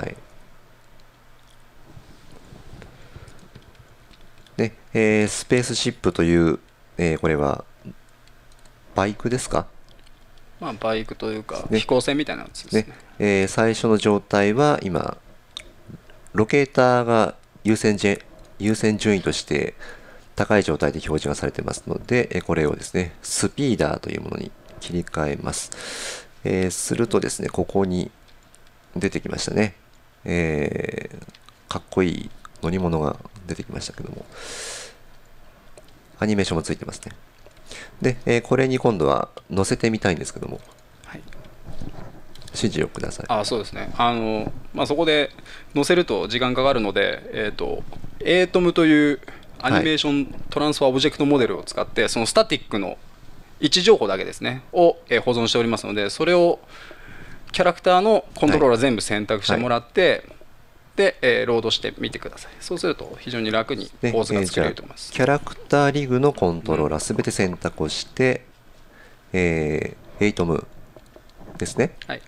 で、えースペースシップという、えーこれはバイクですかまあ、バイクというか、 ね飛行船みたいなやつですね。 ね。えー最初の状態は今、ロケーターが優先順優先順位として高い状態で表示がされてますので、えーこれをですね、スピーダーというものに切り替えます。えーするとですね、ここに出てきましたね。えーかっこいい乗り物が出てきましたけども、アニメーションもついてますね。で、えーこれに今度は載せてみたいんですけども、 はい、 指示をください。 あそうですねあの、まあ、そこで載せると時間かかるので、えー、と エートム というアニメーショントランスファーオブジェクトモデルを使って、そのスタティックの位置情報だけですねを、えー保存しておりますので、それをキャラクターのコントローラー全部選択してもらって、で、えーロードしてみてください。そうすると非常に楽にで構図が作れるえーじゃあと思います。 キャラクターリグのコントローラーすべて選択をして、えー、エイトムですね。 はい、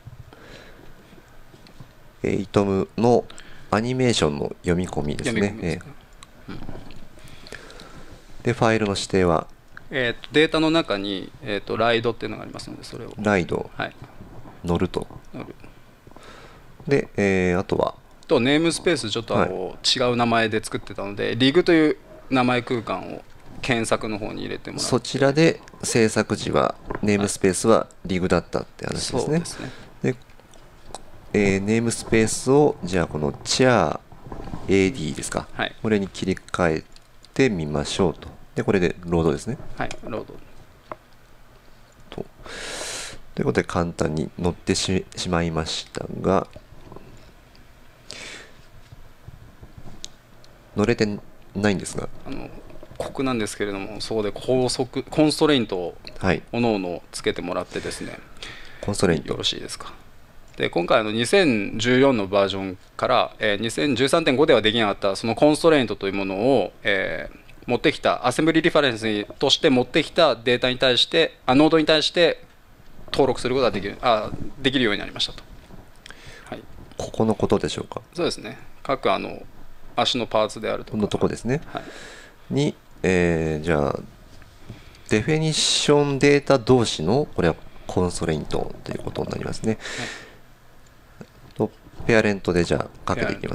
エイトムのアニメーションの読み込みですね。 読み込みですか、 えーで、ファイルの指定はえーとデータの中に、えーとライドっていうのがありますので、それを、 ライド、 はい、 乗ると。 乗るで、えーあとは、 とネームスペースちょっとあの、違う名前で作ってたので、リグという名前空間を検索の方に入れてもらって、 そちらで制作時はネームスペースはリグだったって話ですね。 そうですね。 で、えーネームスペースをじゃあこのチャー エーディー ですか、 はい、 これに切り替えてみましょうと。で、これでロードですね。 はい、ロード。 とということで簡単に乗ってし、しまいましたが、乗れてないんですが、 あの酷なんですけれども、そこで高速コンストレイントをはい、 おのおのつけてもらってですね、 コンストレイントよろしいですか。で今回あのにせんじゅうよんのバージョンから、えーにせんじゅうさんてんごではできなかったそのコンストレイントというものを、えー持ってきたアセンブリリファレンスとして持ってきたデータに対してあノードに対して登録することができるあできるようになりましたと、はい、 ここのことでしょうか。 そうですね。各あの足のパーツであるとかこのとこですね。 はい、 に、えーじゃあ、デフィニッションデータ同士の、これはコンストレイントということになりますね。とペアレントでじゃあかけていきます。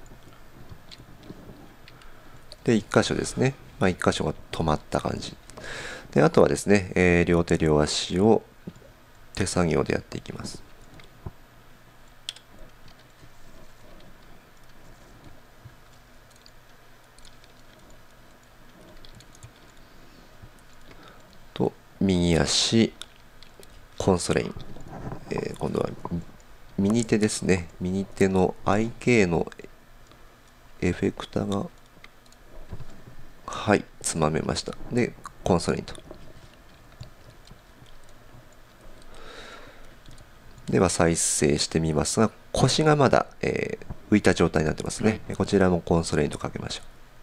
で、いっ箇所ですね。まあ、いっ箇所が止まった感じ。で、あとはですね、えー両手両足を手作業でやっていきます。と、右足、コンストレイン。えー今度は右手ですね。右手の アイケー のエフェクターが、はい、つまめました。で、コンストレイント。では再生してみますが、腰がまだ、えー浮いた状態になってますね。 はい、 こちらもコンストレイントかけましょ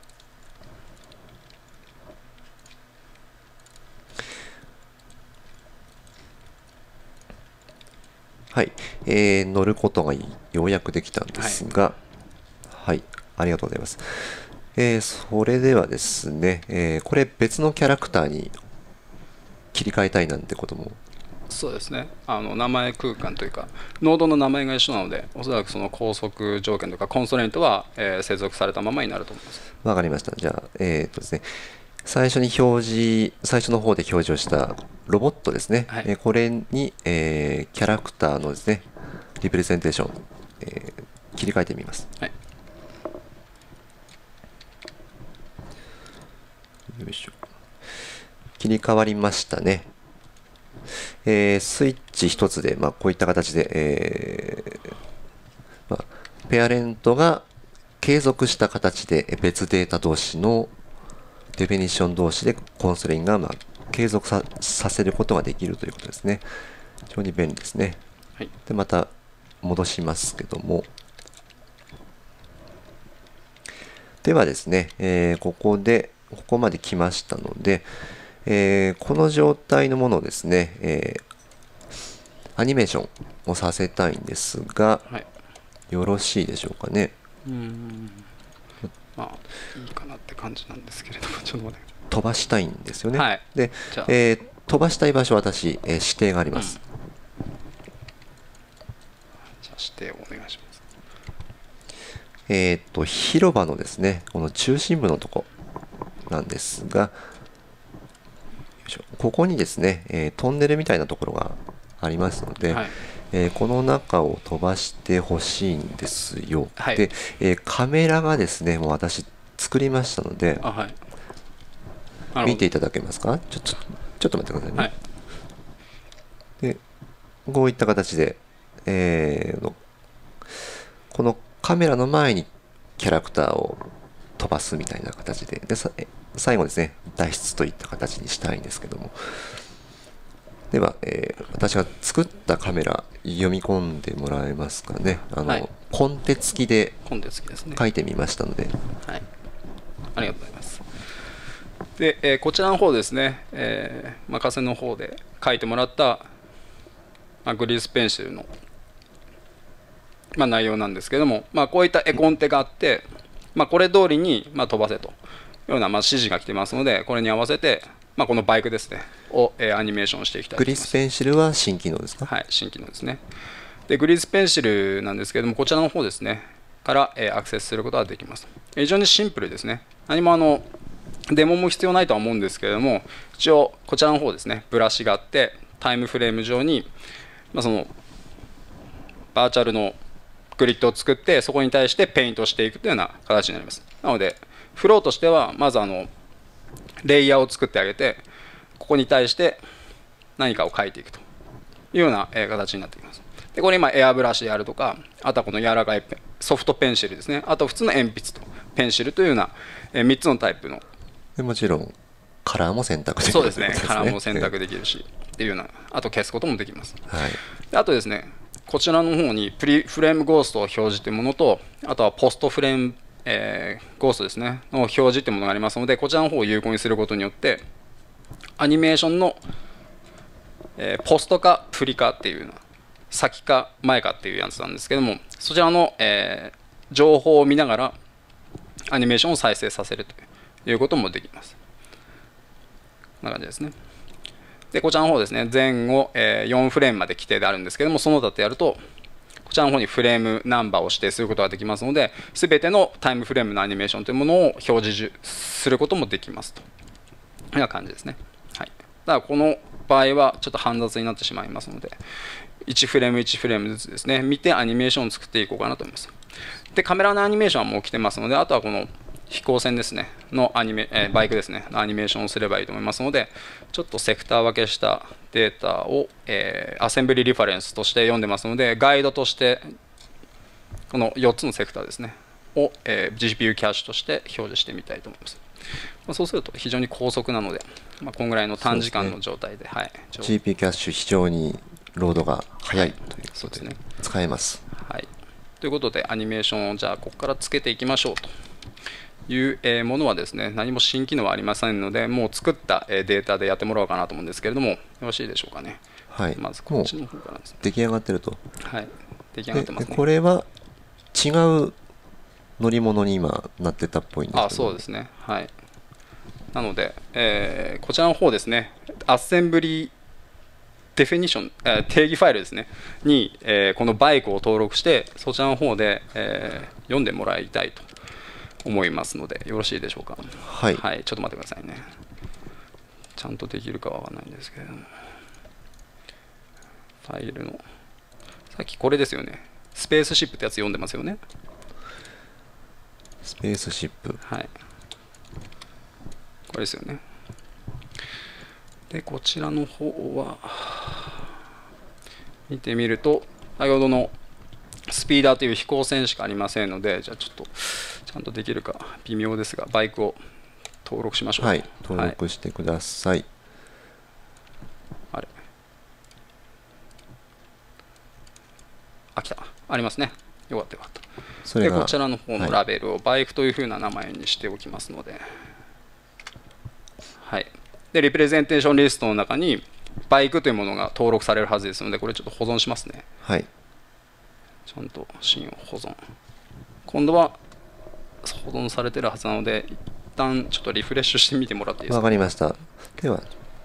う。はい、えー乗ることがようやくできたんですが、はい、ありがとうございます。えーそれではですね、えーこれ別のキャラクターに切り替えたいなんてことも、 そうですね。あの名前空間というかノードの名前が一緒なので、おそらくその拘束条件とかコンストレイントは、えー接続されたままになると思います。 わかりました。じゃあ、えーっとですね、最初に表示、最初の方で表示をしたロボットですね、 はいえーこれに、えーキャラクターのですね、リプレゼンテーション、えー切り替えてみます。 はい、 よいしょ。切り替わりましたね。えースイッチ一つで、まあ、こういった形で、えーまあ、ペアレントが継続した形で別データ同士のデフィニッション同士でコンストレインがまあ継続 さ, させることができるということですね。非常に便利ですね。 はい、 でまた戻しますけども、ではですね、えー、ここでここまで来ましたので、えー、この状態のものをですね、えー、アニメーションをさせたいんですが、 はい、 よろしいでしょうかね。 うーんまあいいかなって感じなんですけれども、ちょっと待って、 飛ばしたいんですよね。 はい、 で、 じゃあえー飛ばしたい場所、私、えー指定があります。 うん、じゃあ指定をお願いします。 えっと広場のですね、この中心部のとこなんですが、よいしょ、ここにですね、えートンネルみたいなところがありますので、 はい、 えーこの中を飛ばしてほしいんですよ。 はい、 で、えーカメラがですね、もう私作りましたので、 あ、はい、なるほど、 見ていただけますか。ちょちょちょっと待ってくださいね。 はい、 でこういった形で、えーのこのカメラの前にキャラクターを飛ばすみたいな形で、でさ最後ですね、脱出といった形にしたいんですけども、では、えー私が作ったカメラ読み込んでもらえますかね。あの、 はい、 コンテ付きでコンテンツですね。 書いてみましたので、 はい、ありがとうございます。で、えーこちらの方ですね、えー、任せの方で書いてもらった、まあ、グリースペンシルの、まあ、内容なんですけども、まあ、こういった絵コンテがあって、まあ、これ通りに、まあ、飛ばせというような、まあ、指示が来てますので、これに合わせて、まあ、このバイクですねを、えーアニメーションしていきたいとグリ思います。 スペンシルは新機能ですか。 はい、新機能ですね。で、グリースペンシルなんですけれども、こちらの方ですね、から、えーアクセスすることができます。非常にシンプルですね。何もあのデモも必要ないとは思うんですけれども、一応、こちらの方ですね、ブラシがあって、タイムフレーム上に、まあ、そのバーチャルのグリッドを作って、そこに対してペイントしていくというような形になります。なので、フローとしては、まずあのレイヤーを作ってあげて、ここに対して何かを描いていくというようなえー形になっています。で、これ今エアブラシであるとか、あとはこの柔らかいペンソフトペンシルですね、あと普通の鉛筆とペンシルというようなえーみっつのタイプの、 でもちろんカラーも選択できるそうですね、 ということカラーも選択できるしっていうような、あと消すこともできます。 はいで、あとですね、こちらの方にプリフレームゴーストを表示というものと、あとはポストフレーム、えーゴーストですねの表示というものがありますので、こちらの方を有効にすることによってアニメーションの、えーポストかプリかっていうような、先か前かっていうやつなんですけども、そちらの、えー情報を見ながらアニメーションを再生させるということもできます。こんな感じですね。で、こちらの方ですね、前後、えーよんフレームまで規定であるんですけども、その他とやると、こちらの方にフレームナンバーを指定することができますので、すべてのタイムフレームのアニメーションというものを表示することもできますというような感じですね。はい、だからこの場合はちょっと煩雑になってしまいますので、いちフレームいちフレームずつですね、見てアニメーションを作っていこうかなと思います。で、カメラのアニメーションはもう来てますので、あとはこの飛行船ですねのアニメ、えーバイクですねのアニメーションをすればいいと思いますので、ちょっとセクター分けしたデータを、えーアセンブリリファレンスとして読んでますので、ガイドとしてこのよっつのセクターですねを、えー ジーピーユー キャッシュとして表示してみたいと思います。まあ、そうすると非常に高速なので、まあ、こんぐらいの短時間の状態で、はい、 ジーピー キャッシュ非常にロードが速いというそうですね。 使えます。 はい、ということでアニメーションをじゃあここからつけていきましょうというえーものはですね、何も新機能はありませんので、もう作ったえーデータでやってもらおうかなと思うんですけれども、よろしいでしょうかね。 はい、 まずこっちの方からですね。 出来上がってると。 はい、出来上がってますでね。 これは違う乗り物に今なってたっぽいんですけど、 あ、そうですね。はい。なので、えーこちらの方ですね、アッセンブリデフィニション、えー定義ファイルですねに、えーこのバイクを登録して、そちらの方で、えー読んでもらいたいと思いますので、よろしいでしょうか。 はい、 はい、ちょっと待ってくださいね。ちゃんとできるかわからないんですけれども、ファイルの、さっきこれですよね、スペースシップってやつ読んでますよね。 スペースシップ。 はい。これですよね。で、こちらの方は、見てみると、先ほどのスピーダーという飛行船しかありませんので、じゃあちょっと、ちゃんとできるか微妙ですが、バイクを登録しましょう。 はい、登録してください。 あ、来た。ありますね。よかったよかった。 それがでこちらの方のラベルをバイクというふうな名前にしておきますので、はい、でリプレゼンテーションリストの中にバイクというものが登録されるはずですので、これちょっと保存しますね。 はい。 ちゃんとシーンを保存。今度は保存されてるはずなので、一旦ちょっとリフレッシュしてみてもらっていいですか。 わかりました。では、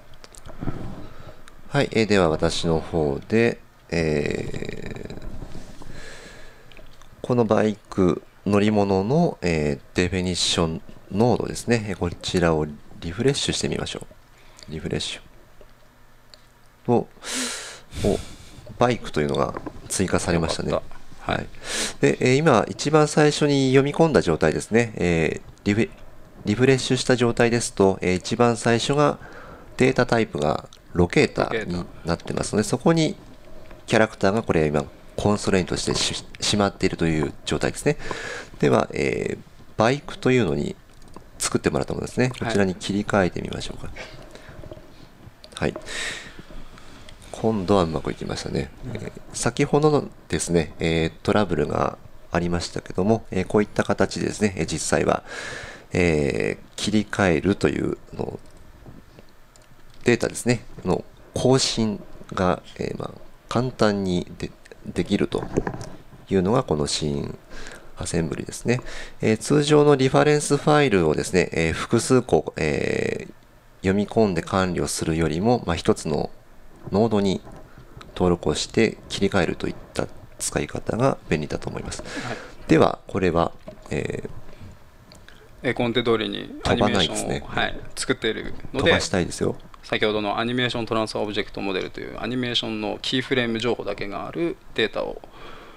はい、えーでは私の方で、えーこのバイク乗り物の、えーデフィニッションノードですね。こちらをリフレッシュしてみましょう。リフレッシュ。お、お、バイクというのが追加されましたね。 よかった。 はい。で、えー今、一番最初に読み込んだ状態ですね。えーリフリフレッシュした状態ですと、えー一番最初がデータタイプがロケーターになってますので、そこにキャラクターがこれ今、コンストレインとしてししまっているという状態ですね。では、えーバイクというのに作ってもらったものですね。こちらに切り替えてみましょうか。はい。今度はうまくいきましたね。えー先ほどのですね、えートラブルがありましたけども、えーこういった形でですね、えー実際は、えー切り替えるというのデータですね、の更新が、えーまあ、簡単にでできるというのがこのシーンアセンブリですね。えー通常のリファレンスファイルをですね、えー複数個、えー読み込んで管理をするよりも、まあ、一つのノードに登録をして切り替えるといった使い方が便利だと思います。 はい、 では、これは、えーえーコンテ通りにアニメーションを、 飛ばないですねはい、作っているので、 飛ばしたいですよ。 先ほどのアニメーショントランスファーオブジェクトモデルというアニメーションのキーフレーム情報だけがあるデータを、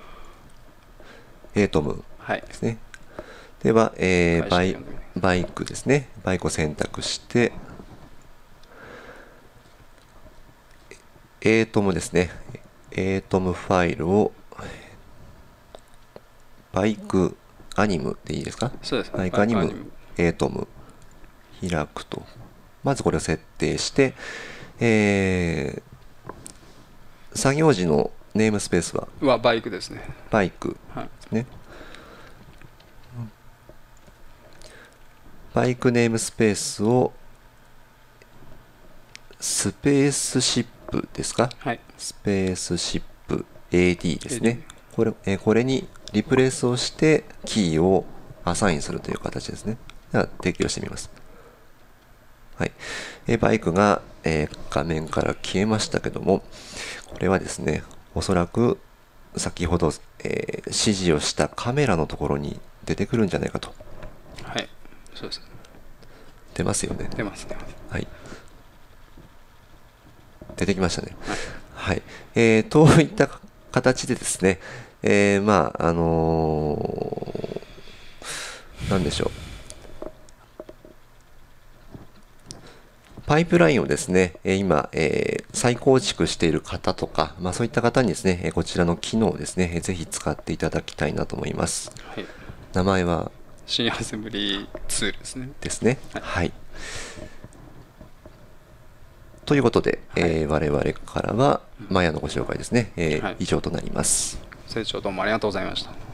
エートムはい、 ですね。では、えーバイ返して読んでみるバイクですね。バイクを選択して、エートムですね。エートムファイルを、バイクアニムでいいですか？ そうですねバイクアニムバイクアニム、 エートム、開くと。まずこれを設定して、えー作業時のネームスペースははバイクですね。 バイクはい、 ですね。バイクネームスペースをスペースシップですか？ はい、 スペースシップ エーディー ですねエーディ。 これ、えーこれにリプレイスをしてキーをアサインするという形ですね。では提供してみます。はい。えーバイクが、えー画面から消えましたけども、これはですね、おそらく先ほど、えー指示をしたカメラのところに出てくるんじゃないかと。 はい、そうです。 出ますよね。 出ますね。 はい。出てきましたね。 はい、 はい。えー、といった形でですね、えー、まあ、あのーなんでしょう。パイプラインをですね、えー今、えー再構築している方とか、まあ、そういった方にですね、えーこちらの機能をですね、えーぜひ使っていただきたいなと思います。 はい、 名前はシーンアセンブリツールですね。 ですね。 はいはい。ということで、 はいえー我々からは、マヤのご紹介ですね、えーはい以上となります。 清聴どうもありがとうございました。